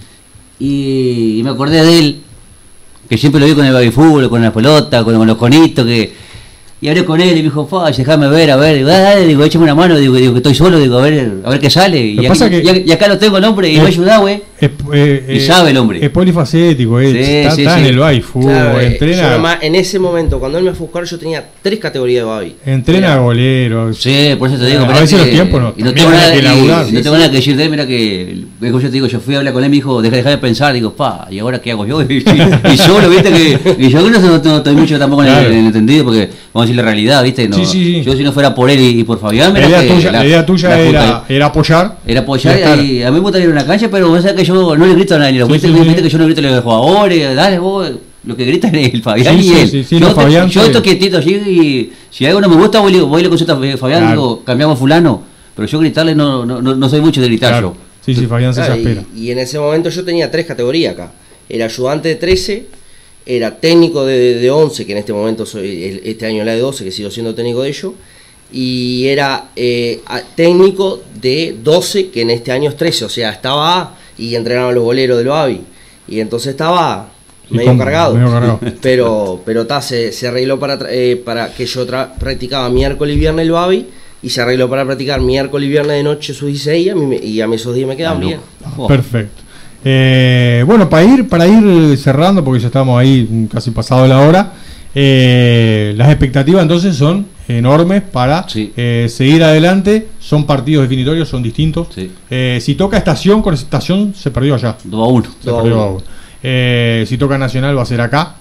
[SPEAKER 3] y, y me acordé de él, que siempre lo vi con el baby fútbol, con la pelota, con, con los conitos, que... Y hablé con él y me dijo, Fach, déjame ver, a ver, digo, dale, digo, échame una mano, digo, digo que estoy solo, digo, a ver, a ver qué sale. Y,
[SPEAKER 1] Lo que
[SPEAKER 3] aquí-
[SPEAKER 1] pasa que-
[SPEAKER 3] y- y acá lo tengo el hombre y
[SPEAKER 1] Eh,
[SPEAKER 3] me ayuda, güey.
[SPEAKER 1] Es, eh,
[SPEAKER 3] Y
[SPEAKER 1] eh,
[SPEAKER 3] sabe el hombre.
[SPEAKER 1] Es polifacético, eh,
[SPEAKER 3] Sí,
[SPEAKER 1] está,
[SPEAKER 3] sí,
[SPEAKER 1] está
[SPEAKER 3] sí.
[SPEAKER 1] en el baby fútbol,
[SPEAKER 2] claro, eh,
[SPEAKER 1] entrena,
[SPEAKER 2] yo nomás, en ese momento, cuando él me fue a buscar, yo tenía tres categorías de baby.
[SPEAKER 1] entrena
[SPEAKER 2] Era-
[SPEAKER 1] golero.
[SPEAKER 3] Sí, por eso te digo.
[SPEAKER 1] A
[SPEAKER 3] mirá
[SPEAKER 1] veces
[SPEAKER 3] que-
[SPEAKER 1] los tiempos no,
[SPEAKER 3] y no
[SPEAKER 1] también
[SPEAKER 3] tengo
[SPEAKER 1] hay
[SPEAKER 3] nada,
[SPEAKER 1] que
[SPEAKER 3] y-
[SPEAKER 1] laburar.
[SPEAKER 3] y no tengo nada que decir de él, mira que, como yo te digo, yo fui a hablar con él, me dijo, deja, deja de pensar, digo, pa, ¿y ahora qué hago yo? Y, y yo lo viste que, y yo no, no, no estoy mucho tampoco en el-
[SPEAKER 1] Claro.
[SPEAKER 3] en el entendido, porque vamos a decir la realidad, viste, no,
[SPEAKER 1] Sí, sí, sí.
[SPEAKER 3] yo si no fuera por él y, y por Fabián,
[SPEAKER 1] La
[SPEAKER 3] mirá
[SPEAKER 1] idea
[SPEAKER 3] que
[SPEAKER 1] tuya, la idea tuya
[SPEAKER 3] la puta-
[SPEAKER 1] era, era apoyar.
[SPEAKER 3] Era apoyar
[SPEAKER 1] y estar.
[SPEAKER 3] y a mí me gusta ir a una cancha, pero vos sabés que yo no le grito a nadie, lo
[SPEAKER 1] Sí,
[SPEAKER 3] viste,
[SPEAKER 1] sí,
[SPEAKER 3] viste
[SPEAKER 1] sí.
[SPEAKER 3] que yo no grito a los jugadores, dale vos, lo que gritan es el Fabián
[SPEAKER 1] Sí,
[SPEAKER 3] y
[SPEAKER 1] sí,
[SPEAKER 3] él.
[SPEAKER 1] sí, sí,
[SPEAKER 3] yo
[SPEAKER 1] no,
[SPEAKER 3] te-
[SPEAKER 1] Fabián,
[SPEAKER 3] yo
[SPEAKER 1] sí.
[SPEAKER 3] estoy quietito allí y si algo no me gusta voy, y le- voy y le consulto a Fabián,
[SPEAKER 1] Claro.
[SPEAKER 3] digo, cambiamos fulano, pero yo gritarle no, no, no, no soy mucho de gritar
[SPEAKER 1] Claro.
[SPEAKER 3] yo.
[SPEAKER 1] Sí, sí, Fabián se
[SPEAKER 2] Claro,
[SPEAKER 1] exaspera.
[SPEAKER 2] y, y en ese momento yo tenía tres categorías acá. Era ayudante de trece, era técnico de, de once, que en este momento soy el- este año la de doce, que sigo siendo técnico de ellos, y era eh, a- técnico de doce, que en este año es trece, o sea, estaba A, y entrenaban los boleros del Babi. Y entonces estaba medio cargado.
[SPEAKER 1] Medio cargado.
[SPEAKER 2] Pero, pero ta, se, se arregló para, eh, para que yo tra- practicaba miércoles y viernes el babi, y se arregló para practicar miércoles y viernes de noche sus dieciséis, y a mí, y a mí esos días me quedan
[SPEAKER 3] Ah,
[SPEAKER 2] bien.
[SPEAKER 3] Oh.
[SPEAKER 1] Perfecto. Eh, bueno, para ir, para ir cerrando, porque ya estamos ahí casi pasado la hora, eh, las expectativas entonces son enormes para
[SPEAKER 3] Sí.
[SPEAKER 1] eh, seguir adelante. Son partidos definitorios, son distintos.
[SPEAKER 3] Sí.
[SPEAKER 1] Eh, si toca Estación, con Estación se perdió allá.
[SPEAKER 3] dos a uno.
[SPEAKER 1] Se
[SPEAKER 2] Dos a
[SPEAKER 1] perdió
[SPEAKER 2] uno.
[SPEAKER 1] a uno. Eh, si toca Nacional va a ser acá,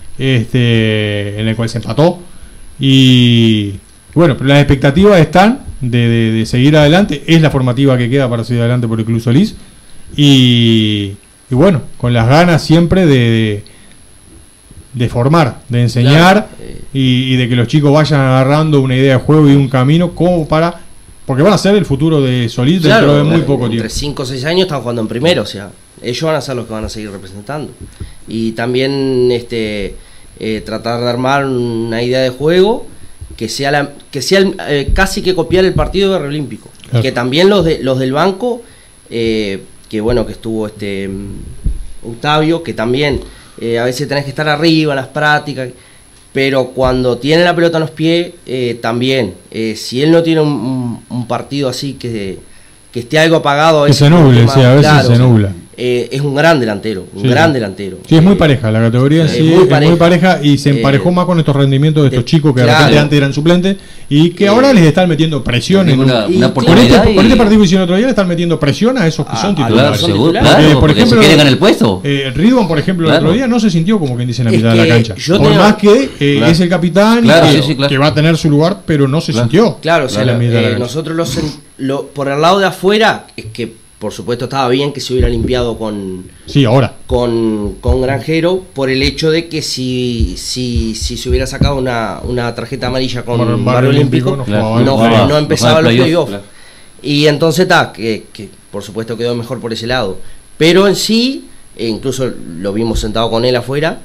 [SPEAKER 1] este, en el cual se empató. Y bueno, pero las expectativas están de, de- de seguir adelante. Es la formativa que queda para seguir adelante por el Club Solís. Y, y bueno, con las ganas siempre de, de, de formar, de enseñar,
[SPEAKER 2] Claro, eh.
[SPEAKER 1] y, y de que los chicos vayan agarrando una idea de juego y un camino como para... Porque van a ser el futuro de Solís dentro de muy
[SPEAKER 2] eh,
[SPEAKER 1] poco tiempo.
[SPEAKER 2] Entre cinco o seis años están jugando en primero, o sea, ellos van a ser los que van a seguir representando. Y también este eh, tratar de armar una idea de juego que sea la, que sea el- eh, casi que copiar el partido de Guerrero Olímpico.
[SPEAKER 1] Claro.
[SPEAKER 2] Que también los de los del banco, eh, que bueno, que estuvo este mm, Octavio, que también eh, a veces tenés que estar arriba en las prácticas, pero cuando tiene la pelota en los pies, eh, también, eh, si él no tiene un, un- un partido así que, que esté algo apagado, a
[SPEAKER 1] Que
[SPEAKER 2] veces
[SPEAKER 1] se nuble,
[SPEAKER 2] por tema-
[SPEAKER 1] sí, a veces
[SPEAKER 2] claro,
[SPEAKER 1] se nubla.
[SPEAKER 2] eh, es un gran delantero, un
[SPEAKER 1] Sí,
[SPEAKER 2] gran
[SPEAKER 1] sí.
[SPEAKER 2] delantero.
[SPEAKER 1] Sí, es muy
[SPEAKER 2] Eh,
[SPEAKER 1] pareja, la categoría en
[SPEAKER 2] es
[SPEAKER 1] sí
[SPEAKER 2] muy
[SPEAKER 1] es muy
[SPEAKER 2] pareja.
[SPEAKER 1] pareja y se emparejó
[SPEAKER 2] Eh,
[SPEAKER 1] más con estos rendimientos de estos
[SPEAKER 2] de-
[SPEAKER 1] chicos que de repente
[SPEAKER 2] claro.
[SPEAKER 1] antes eran suplentes y que
[SPEAKER 2] Eh,
[SPEAKER 1] ahora les están metiendo presión. En,
[SPEAKER 3] Una,
[SPEAKER 2] y-
[SPEAKER 3] una
[SPEAKER 2] y-
[SPEAKER 1] con,
[SPEAKER 3] oportunidad
[SPEAKER 1] este, con
[SPEAKER 3] y-
[SPEAKER 1] este partido que hicieron otro día le están metiendo presión a esos que
[SPEAKER 2] A-
[SPEAKER 1] son
[SPEAKER 2] a los
[SPEAKER 1] titulares.
[SPEAKER 3] Claro,
[SPEAKER 2] son
[SPEAKER 3] seguro,
[SPEAKER 2] titulares.
[SPEAKER 3] claro,
[SPEAKER 1] Eh, por
[SPEAKER 3] porque
[SPEAKER 1] ejemplo,
[SPEAKER 3] se quieren ganar el puesto.
[SPEAKER 1] Eh, Ridwan, por ejemplo, el
[SPEAKER 3] Claro.
[SPEAKER 1] otro día no se sintió como quien dice en la
[SPEAKER 2] Es
[SPEAKER 1] mitad de la
[SPEAKER 2] que
[SPEAKER 1] cancha.
[SPEAKER 2] yo
[SPEAKER 1] Por
[SPEAKER 2] tenía-
[SPEAKER 1] más que eh,
[SPEAKER 3] Claro.
[SPEAKER 1] es el capitán
[SPEAKER 3] Claro,
[SPEAKER 1] y que,
[SPEAKER 3] sí, sí, claro.
[SPEAKER 1] que va a tener su lugar, pero no se
[SPEAKER 3] Claro.
[SPEAKER 1] sintió.
[SPEAKER 2] Claro, o sea,
[SPEAKER 1] en la
[SPEAKER 2] lo-
[SPEAKER 1] mitad de la
[SPEAKER 2] eh,
[SPEAKER 1] cancha.
[SPEAKER 2] nosotros los sen- lo, por el lado de afuera, es que por supuesto estaba bien que se hubiera limpiado con,
[SPEAKER 1] Sí, ahora.
[SPEAKER 2] con, con Granjero, por el hecho de que si, si, si se hubiera sacado una, una tarjeta amarilla con
[SPEAKER 1] Barrio-
[SPEAKER 2] Barrio,
[SPEAKER 1] Barrio
[SPEAKER 2] Olímpico,
[SPEAKER 1] Olímpico,
[SPEAKER 3] Claro.
[SPEAKER 1] jugaba
[SPEAKER 2] no,
[SPEAKER 1] el playoff.
[SPEAKER 2] no empezaba
[SPEAKER 3] el
[SPEAKER 2] los
[SPEAKER 3] playoff,
[SPEAKER 2] playoffs.
[SPEAKER 3] claro.
[SPEAKER 2] Y entonces está, que, que por supuesto quedó mejor por ese lado. Pero en sí, e incluso lo vimos sentado con él afuera,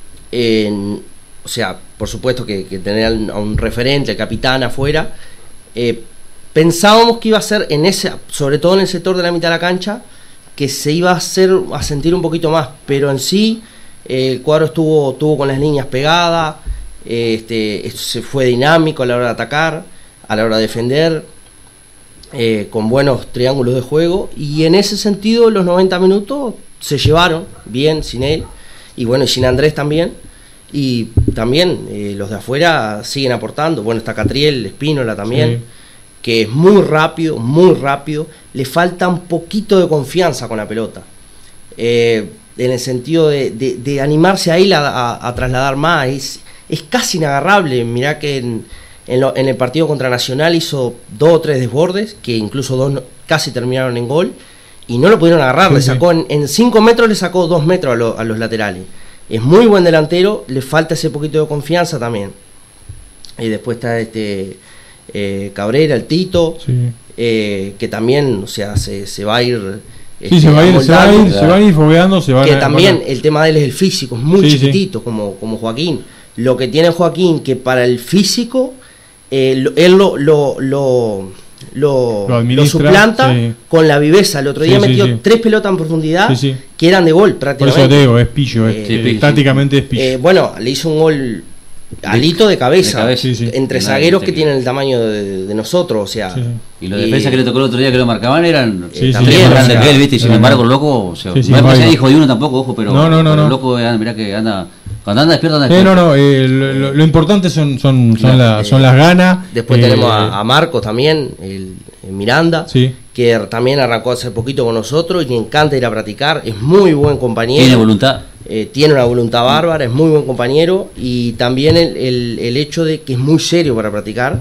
[SPEAKER 2] en- o sea, por supuesto que, que tener al- a un referente, el capitán afuera, eh, pensábamos que iba a ser en ese, sobre todo en el sector de la mitad de la cancha, que se iba a hacer a sentir un poquito más, pero en sí eh, el cuadro estuvo, estuvo con las líneas pegadas, eh, este, esto se fue dinámico a la hora de atacar, a la hora de defender, eh, con buenos triángulos de juego, y en ese sentido los noventa minutos se llevaron bien sin él, y bueno, y sin Andrés también, y también eh, los de afuera siguen aportando, bueno, está Catriel, Espínola también,
[SPEAKER 1] Sí.
[SPEAKER 2] que es muy rápido, muy rápido, le falta un poquito de confianza con la pelota, eh, en el sentido de, de- de animarse a él a, a- a trasladar más, es, es casi inagarrable. Mirá que en, en, lo- en el partido contra Nacional hizo dos o tres desbordes, que incluso dos no- casi terminaron en gol, y no lo pudieron agarrar,
[SPEAKER 1] Sí,
[SPEAKER 2] le
[SPEAKER 1] sí.
[SPEAKER 2] sacó en, en cinco metros, le sacó dos metros a, lo- a los laterales. Es muy buen delantero, le falta ese poquito de confianza también. Y después está este eh, Cabrera, el Tito,
[SPEAKER 1] Sí.
[SPEAKER 2] eh, que también, o sea, se, se va a ir.
[SPEAKER 1] Sí,
[SPEAKER 2] este,
[SPEAKER 1] se va a ir, se va a ir,
[SPEAKER 2] amoldando.
[SPEAKER 1] se va a ir fogueando, se va
[SPEAKER 2] Que
[SPEAKER 1] a
[SPEAKER 2] también
[SPEAKER 1] van a-
[SPEAKER 2] el tema de él es el físico, es muy
[SPEAKER 1] Sí, sí.
[SPEAKER 2] chiquitito, como, como Joaquín. Lo que tiene Joaquín, que para el físico, eh, lo- él lo, lo, lo, lo,
[SPEAKER 1] Lo administra,
[SPEAKER 2] suplanta
[SPEAKER 1] sí.
[SPEAKER 2] con la viveza. El otro día
[SPEAKER 1] Sí, sí,
[SPEAKER 2] metió
[SPEAKER 1] sí.
[SPEAKER 2] tres pelotas en profundidad
[SPEAKER 1] Sí, sí.
[SPEAKER 2] que eran de gol
[SPEAKER 1] Por
[SPEAKER 2] prácticamente.
[SPEAKER 1] eso te digo, es pillo, es,
[SPEAKER 2] Eh,
[SPEAKER 3] Sí,
[SPEAKER 1] eh,
[SPEAKER 3] pillo,
[SPEAKER 1] tácticamente es pillo.
[SPEAKER 2] Eh, bueno, le hizo un gol alito de cabeza,
[SPEAKER 3] De cabeza,
[SPEAKER 1] sí, sí.
[SPEAKER 2] entre
[SPEAKER 3] Nadie
[SPEAKER 2] zagueros
[SPEAKER 3] te-
[SPEAKER 2] que tienen el tamaño de, de nosotros, o sea.
[SPEAKER 1] Sí, sí.
[SPEAKER 3] Y los defensas que le tocó el otro día que lo marcaban eran
[SPEAKER 1] Sí, sí,
[SPEAKER 2] también,
[SPEAKER 3] más
[SPEAKER 2] o
[SPEAKER 3] grandes
[SPEAKER 2] sea,
[SPEAKER 3] que él, ¿viste? Y sin
[SPEAKER 1] eran-
[SPEAKER 3] embargo, el loco, o sea,
[SPEAKER 1] Sí, sí,
[SPEAKER 3] no me parece
[SPEAKER 1] vaya.
[SPEAKER 3] hijo de uno tampoco, ojo, pero,
[SPEAKER 1] No, no, no,
[SPEAKER 3] pero
[SPEAKER 1] no.
[SPEAKER 3] el loco, eh, mirá que anda, cuando anda despierto, anda
[SPEAKER 1] Eh,
[SPEAKER 3] despierto.
[SPEAKER 1] no, no, eh, lo, lo- lo importante son, son, son, la-
[SPEAKER 2] eh,
[SPEAKER 1] son las ganas.
[SPEAKER 2] Después
[SPEAKER 1] eh,
[SPEAKER 2] tenemos a, a Marcos también, el, el Miranda,
[SPEAKER 1] Sí.
[SPEAKER 2] que también arrancó hace poquito con nosotros y le encanta ir a practicar, es muy buen compañero.
[SPEAKER 3] Tiene voluntad.
[SPEAKER 2] eh, tiene una voluntad bárbara, es muy buen compañero, y también el, el- el hecho de que es muy serio para practicar.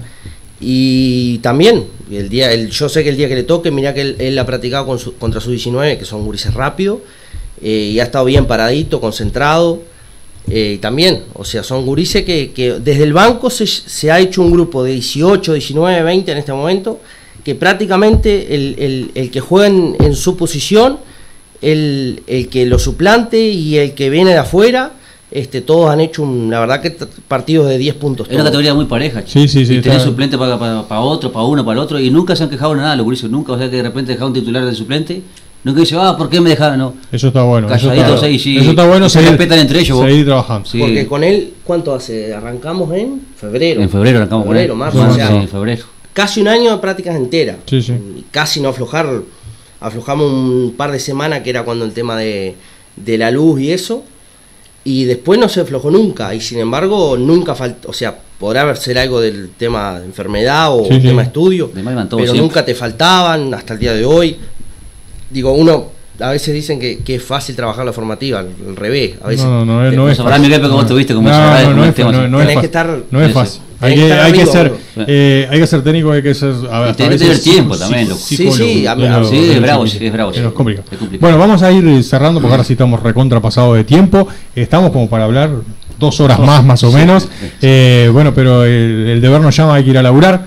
[SPEAKER 2] Y también, el día, el, yo sé que el día que le toque, mirá que él, él ha practicado con su- contra su diecinueve, que son gurises rápidos, eh, y ha estado bien paradito, concentrado. eh, y también, o sea, son gurises que, que desde el banco se, se ha hecho un grupo de dieciocho, diecinueve, veinte en este momento, que prácticamente el, el- el que juega en, en su posición, el, el que lo suplante y el que viene de afuera, este, todos han hecho, un, la verdad que t- partidos de diez puntos.
[SPEAKER 3] Es una
[SPEAKER 2] todos.
[SPEAKER 3] categoría muy pareja.
[SPEAKER 1] Sí, sí, sí,
[SPEAKER 3] Y tenés
[SPEAKER 1] está-
[SPEAKER 3] suplente para, para, para otro, para uno, para el otro, y nunca se han quejado de nada los gurises, nunca. O sea que de repente dejaron un titular del suplente No que dice, ah, ¿por qué me dejaron? No.
[SPEAKER 1] Eso está bueno.
[SPEAKER 3] Calladitos
[SPEAKER 1] eso está,
[SPEAKER 3] ahí, sí.
[SPEAKER 1] Eso está bueno.
[SPEAKER 3] Se
[SPEAKER 1] seguir,
[SPEAKER 3] respetan entre ellos.
[SPEAKER 1] Seguir trabajando.
[SPEAKER 3] Sí.
[SPEAKER 2] Porque con él, ¿cuánto hace? Arrancamos en febrero.
[SPEAKER 3] En febrero arrancamos
[SPEAKER 2] febrero,
[SPEAKER 3] con él.
[SPEAKER 2] marzo,
[SPEAKER 3] No,
[SPEAKER 2] o sea,
[SPEAKER 3] sí, en febrero.
[SPEAKER 2] Casi un año de prácticas enteras.
[SPEAKER 1] Sí, sí.
[SPEAKER 2] Y casi no aflojar. Aflojamos un par de semanas, que era cuando el tema de, de la luz y eso. Y después no se aflojó nunca. Y sin embargo, nunca faltó. O sea, podrá ser algo del tema de enfermedad o
[SPEAKER 1] sí, sí.
[SPEAKER 2] tema estudio.
[SPEAKER 3] Pero
[SPEAKER 2] siempre. Nunca te faltaban hasta el día de hoy. Digo, uno. A veces dicen que, que es fácil trabajar la formativa, al, al revés. A veces
[SPEAKER 1] no, no, no,
[SPEAKER 2] te,
[SPEAKER 1] no es fácil.
[SPEAKER 3] Miguel, como tuviste como
[SPEAKER 1] no,
[SPEAKER 3] no,
[SPEAKER 1] no, no, es,
[SPEAKER 3] tema,
[SPEAKER 1] no, no
[SPEAKER 2] tenés
[SPEAKER 1] es
[SPEAKER 2] que estar,
[SPEAKER 1] no es
[SPEAKER 3] sí,
[SPEAKER 1] fácil.
[SPEAKER 2] sí.
[SPEAKER 1] Hay
[SPEAKER 2] que,
[SPEAKER 1] que, hay, que
[SPEAKER 2] arriba,
[SPEAKER 1] ser, eh, hay que ser técnico, hay que ser. A ver,
[SPEAKER 3] y tenés que tener tiempo también, loco.
[SPEAKER 2] Sí, sí, a,
[SPEAKER 3] a, sí, es bravo, sí, es bravo.
[SPEAKER 1] Es complicado.
[SPEAKER 3] Es complicado.
[SPEAKER 1] Bueno, vamos a ir cerrando porque ahora sí estamos recontra pasado de tiempo. Estamos como para hablar dos horas más, más o menos. Eh, bueno, pero el, el deber nos llama, hay que ir a laburar.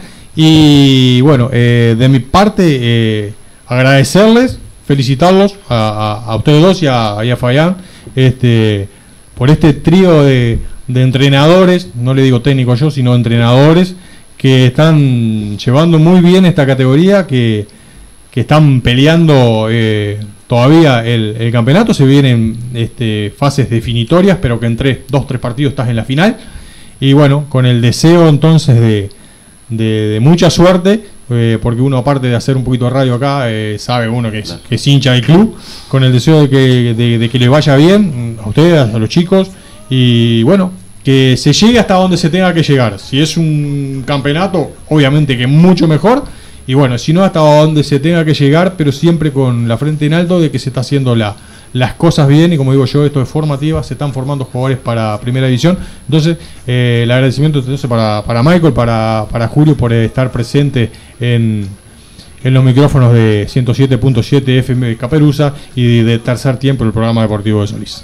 [SPEAKER 1] Y bueno, eh, de mi parte, eh, agradecerles. Felicitarlos a, a, a ustedes dos y a, y a Fabián este, por este trío de, de entrenadores, no le digo técnico yo, sino entrenadores que están llevando muy bien esta categoría, que, que están peleando eh, todavía el, el campeonato. Se vienen este, fases definitorias, pero que en tres, dos, tres partidos estás en la final. Y bueno, con el deseo entonces de, de, de mucha suerte. Eh, porque uno, aparte de hacer un poquito de radio acá, eh, sabe uno que es, que es hincha del club, con el deseo de que, de, de que le vaya bien a ustedes, a los chicos, y bueno, que se llegue hasta donde se tenga que llegar. Si es un campeonato, obviamente que mucho mejor, y bueno, si no, hasta donde se tenga que llegar, pero siempre con la frente en alto de que se está haciendo la, las cosas bien, y como digo yo, esto es formativa, se están formando jugadores para primera división. Entonces, eh, el agradecimiento entonces para, para Michael, para, para Julio por estar presente en, en los micrófonos de ciento siete punto siete F M Caperuza y de Tercer Tiempo, el programa deportivo de Solís.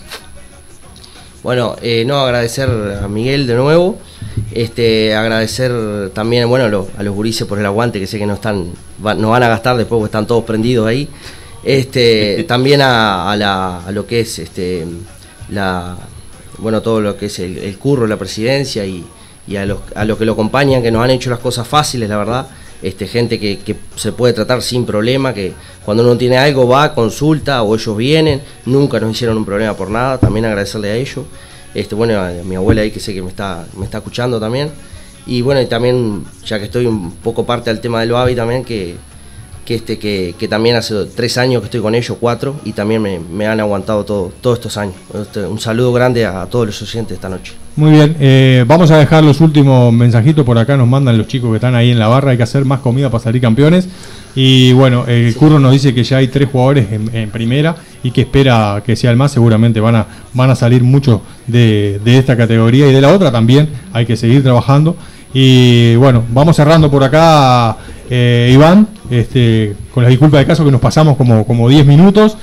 [SPEAKER 2] Bueno, eh, no, agradecer a Miguel de nuevo, este, agradecer también, bueno, a los, a los gurises por el aguante, que sé que no están, va, no van a gastar después porque están todos prendidos ahí. Este, también a, a, la, a lo que es este, la, bueno, todo lo que es el, el curro, la presidencia y, y a los a los que lo acompañan, que nos han hecho las cosas fáciles, la verdad. Este, gente que, que se puede tratar sin problema, que cuando uno tiene algo va, consulta o ellos vienen, nunca nos hicieron un problema por nada. También agradecerle a ellos, este, bueno, a mi abuela ahí, que sé que me está, me está escuchando también. Y bueno, y también, ya que estoy un poco parte del tema del Babi también, que, que, este, que, que también hace tres años que estoy con ellos, cuatro, y también me, me han aguantado todo, todos estos años. Este, un saludo grande a, a todos los oyentes esta noche.
[SPEAKER 1] Muy bien, eh, vamos a dejar los últimos mensajitos por acá, nos mandan los chicos que están ahí en la barra, hay que hacer más comida para salir campeones. Y bueno, el sí. Curro nos dice que ya hay tres jugadores en, en primera y que espera que sea el más, seguramente van a, van a salir muchos de, de esta categoría y de la otra también, hay que seguir trabajando. Y bueno, vamos cerrando por acá, eh, Iván, este, con la disculpa de caso que nos pasamos como, como diez minutos.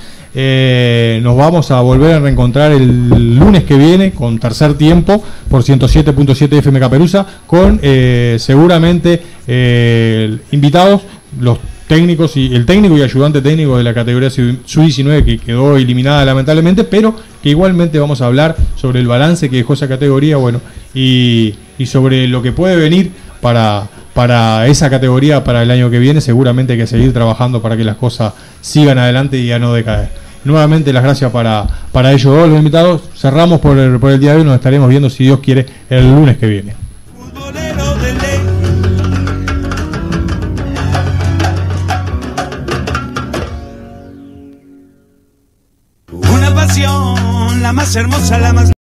[SPEAKER 1] Eh, nos vamos a volver a reencontrar el lunes que viene con Tercer Tiempo por ciento siete punto siete F M Caperuza con eh, seguramente eh, invitados, los técnicos y el técnico y ayudante técnico de la categoría sub diecinueve, que quedó eliminada lamentablemente, pero que igualmente vamos a hablar sobre el balance que dejó esa categoría, bueno, y, y sobre lo que puede venir para, para esa categoría para el año que viene. Seguramente hay que seguir trabajando para que las cosas sigan adelante y ya no decaer. Nuevamente las gracias para, para ellos dos, los invitados. Cerramos por el, por el día de hoy, nos estaremos viendo, si Dios quiere, el lunes que viene.
[SPEAKER 8] Una pasión, la más hermosa, la más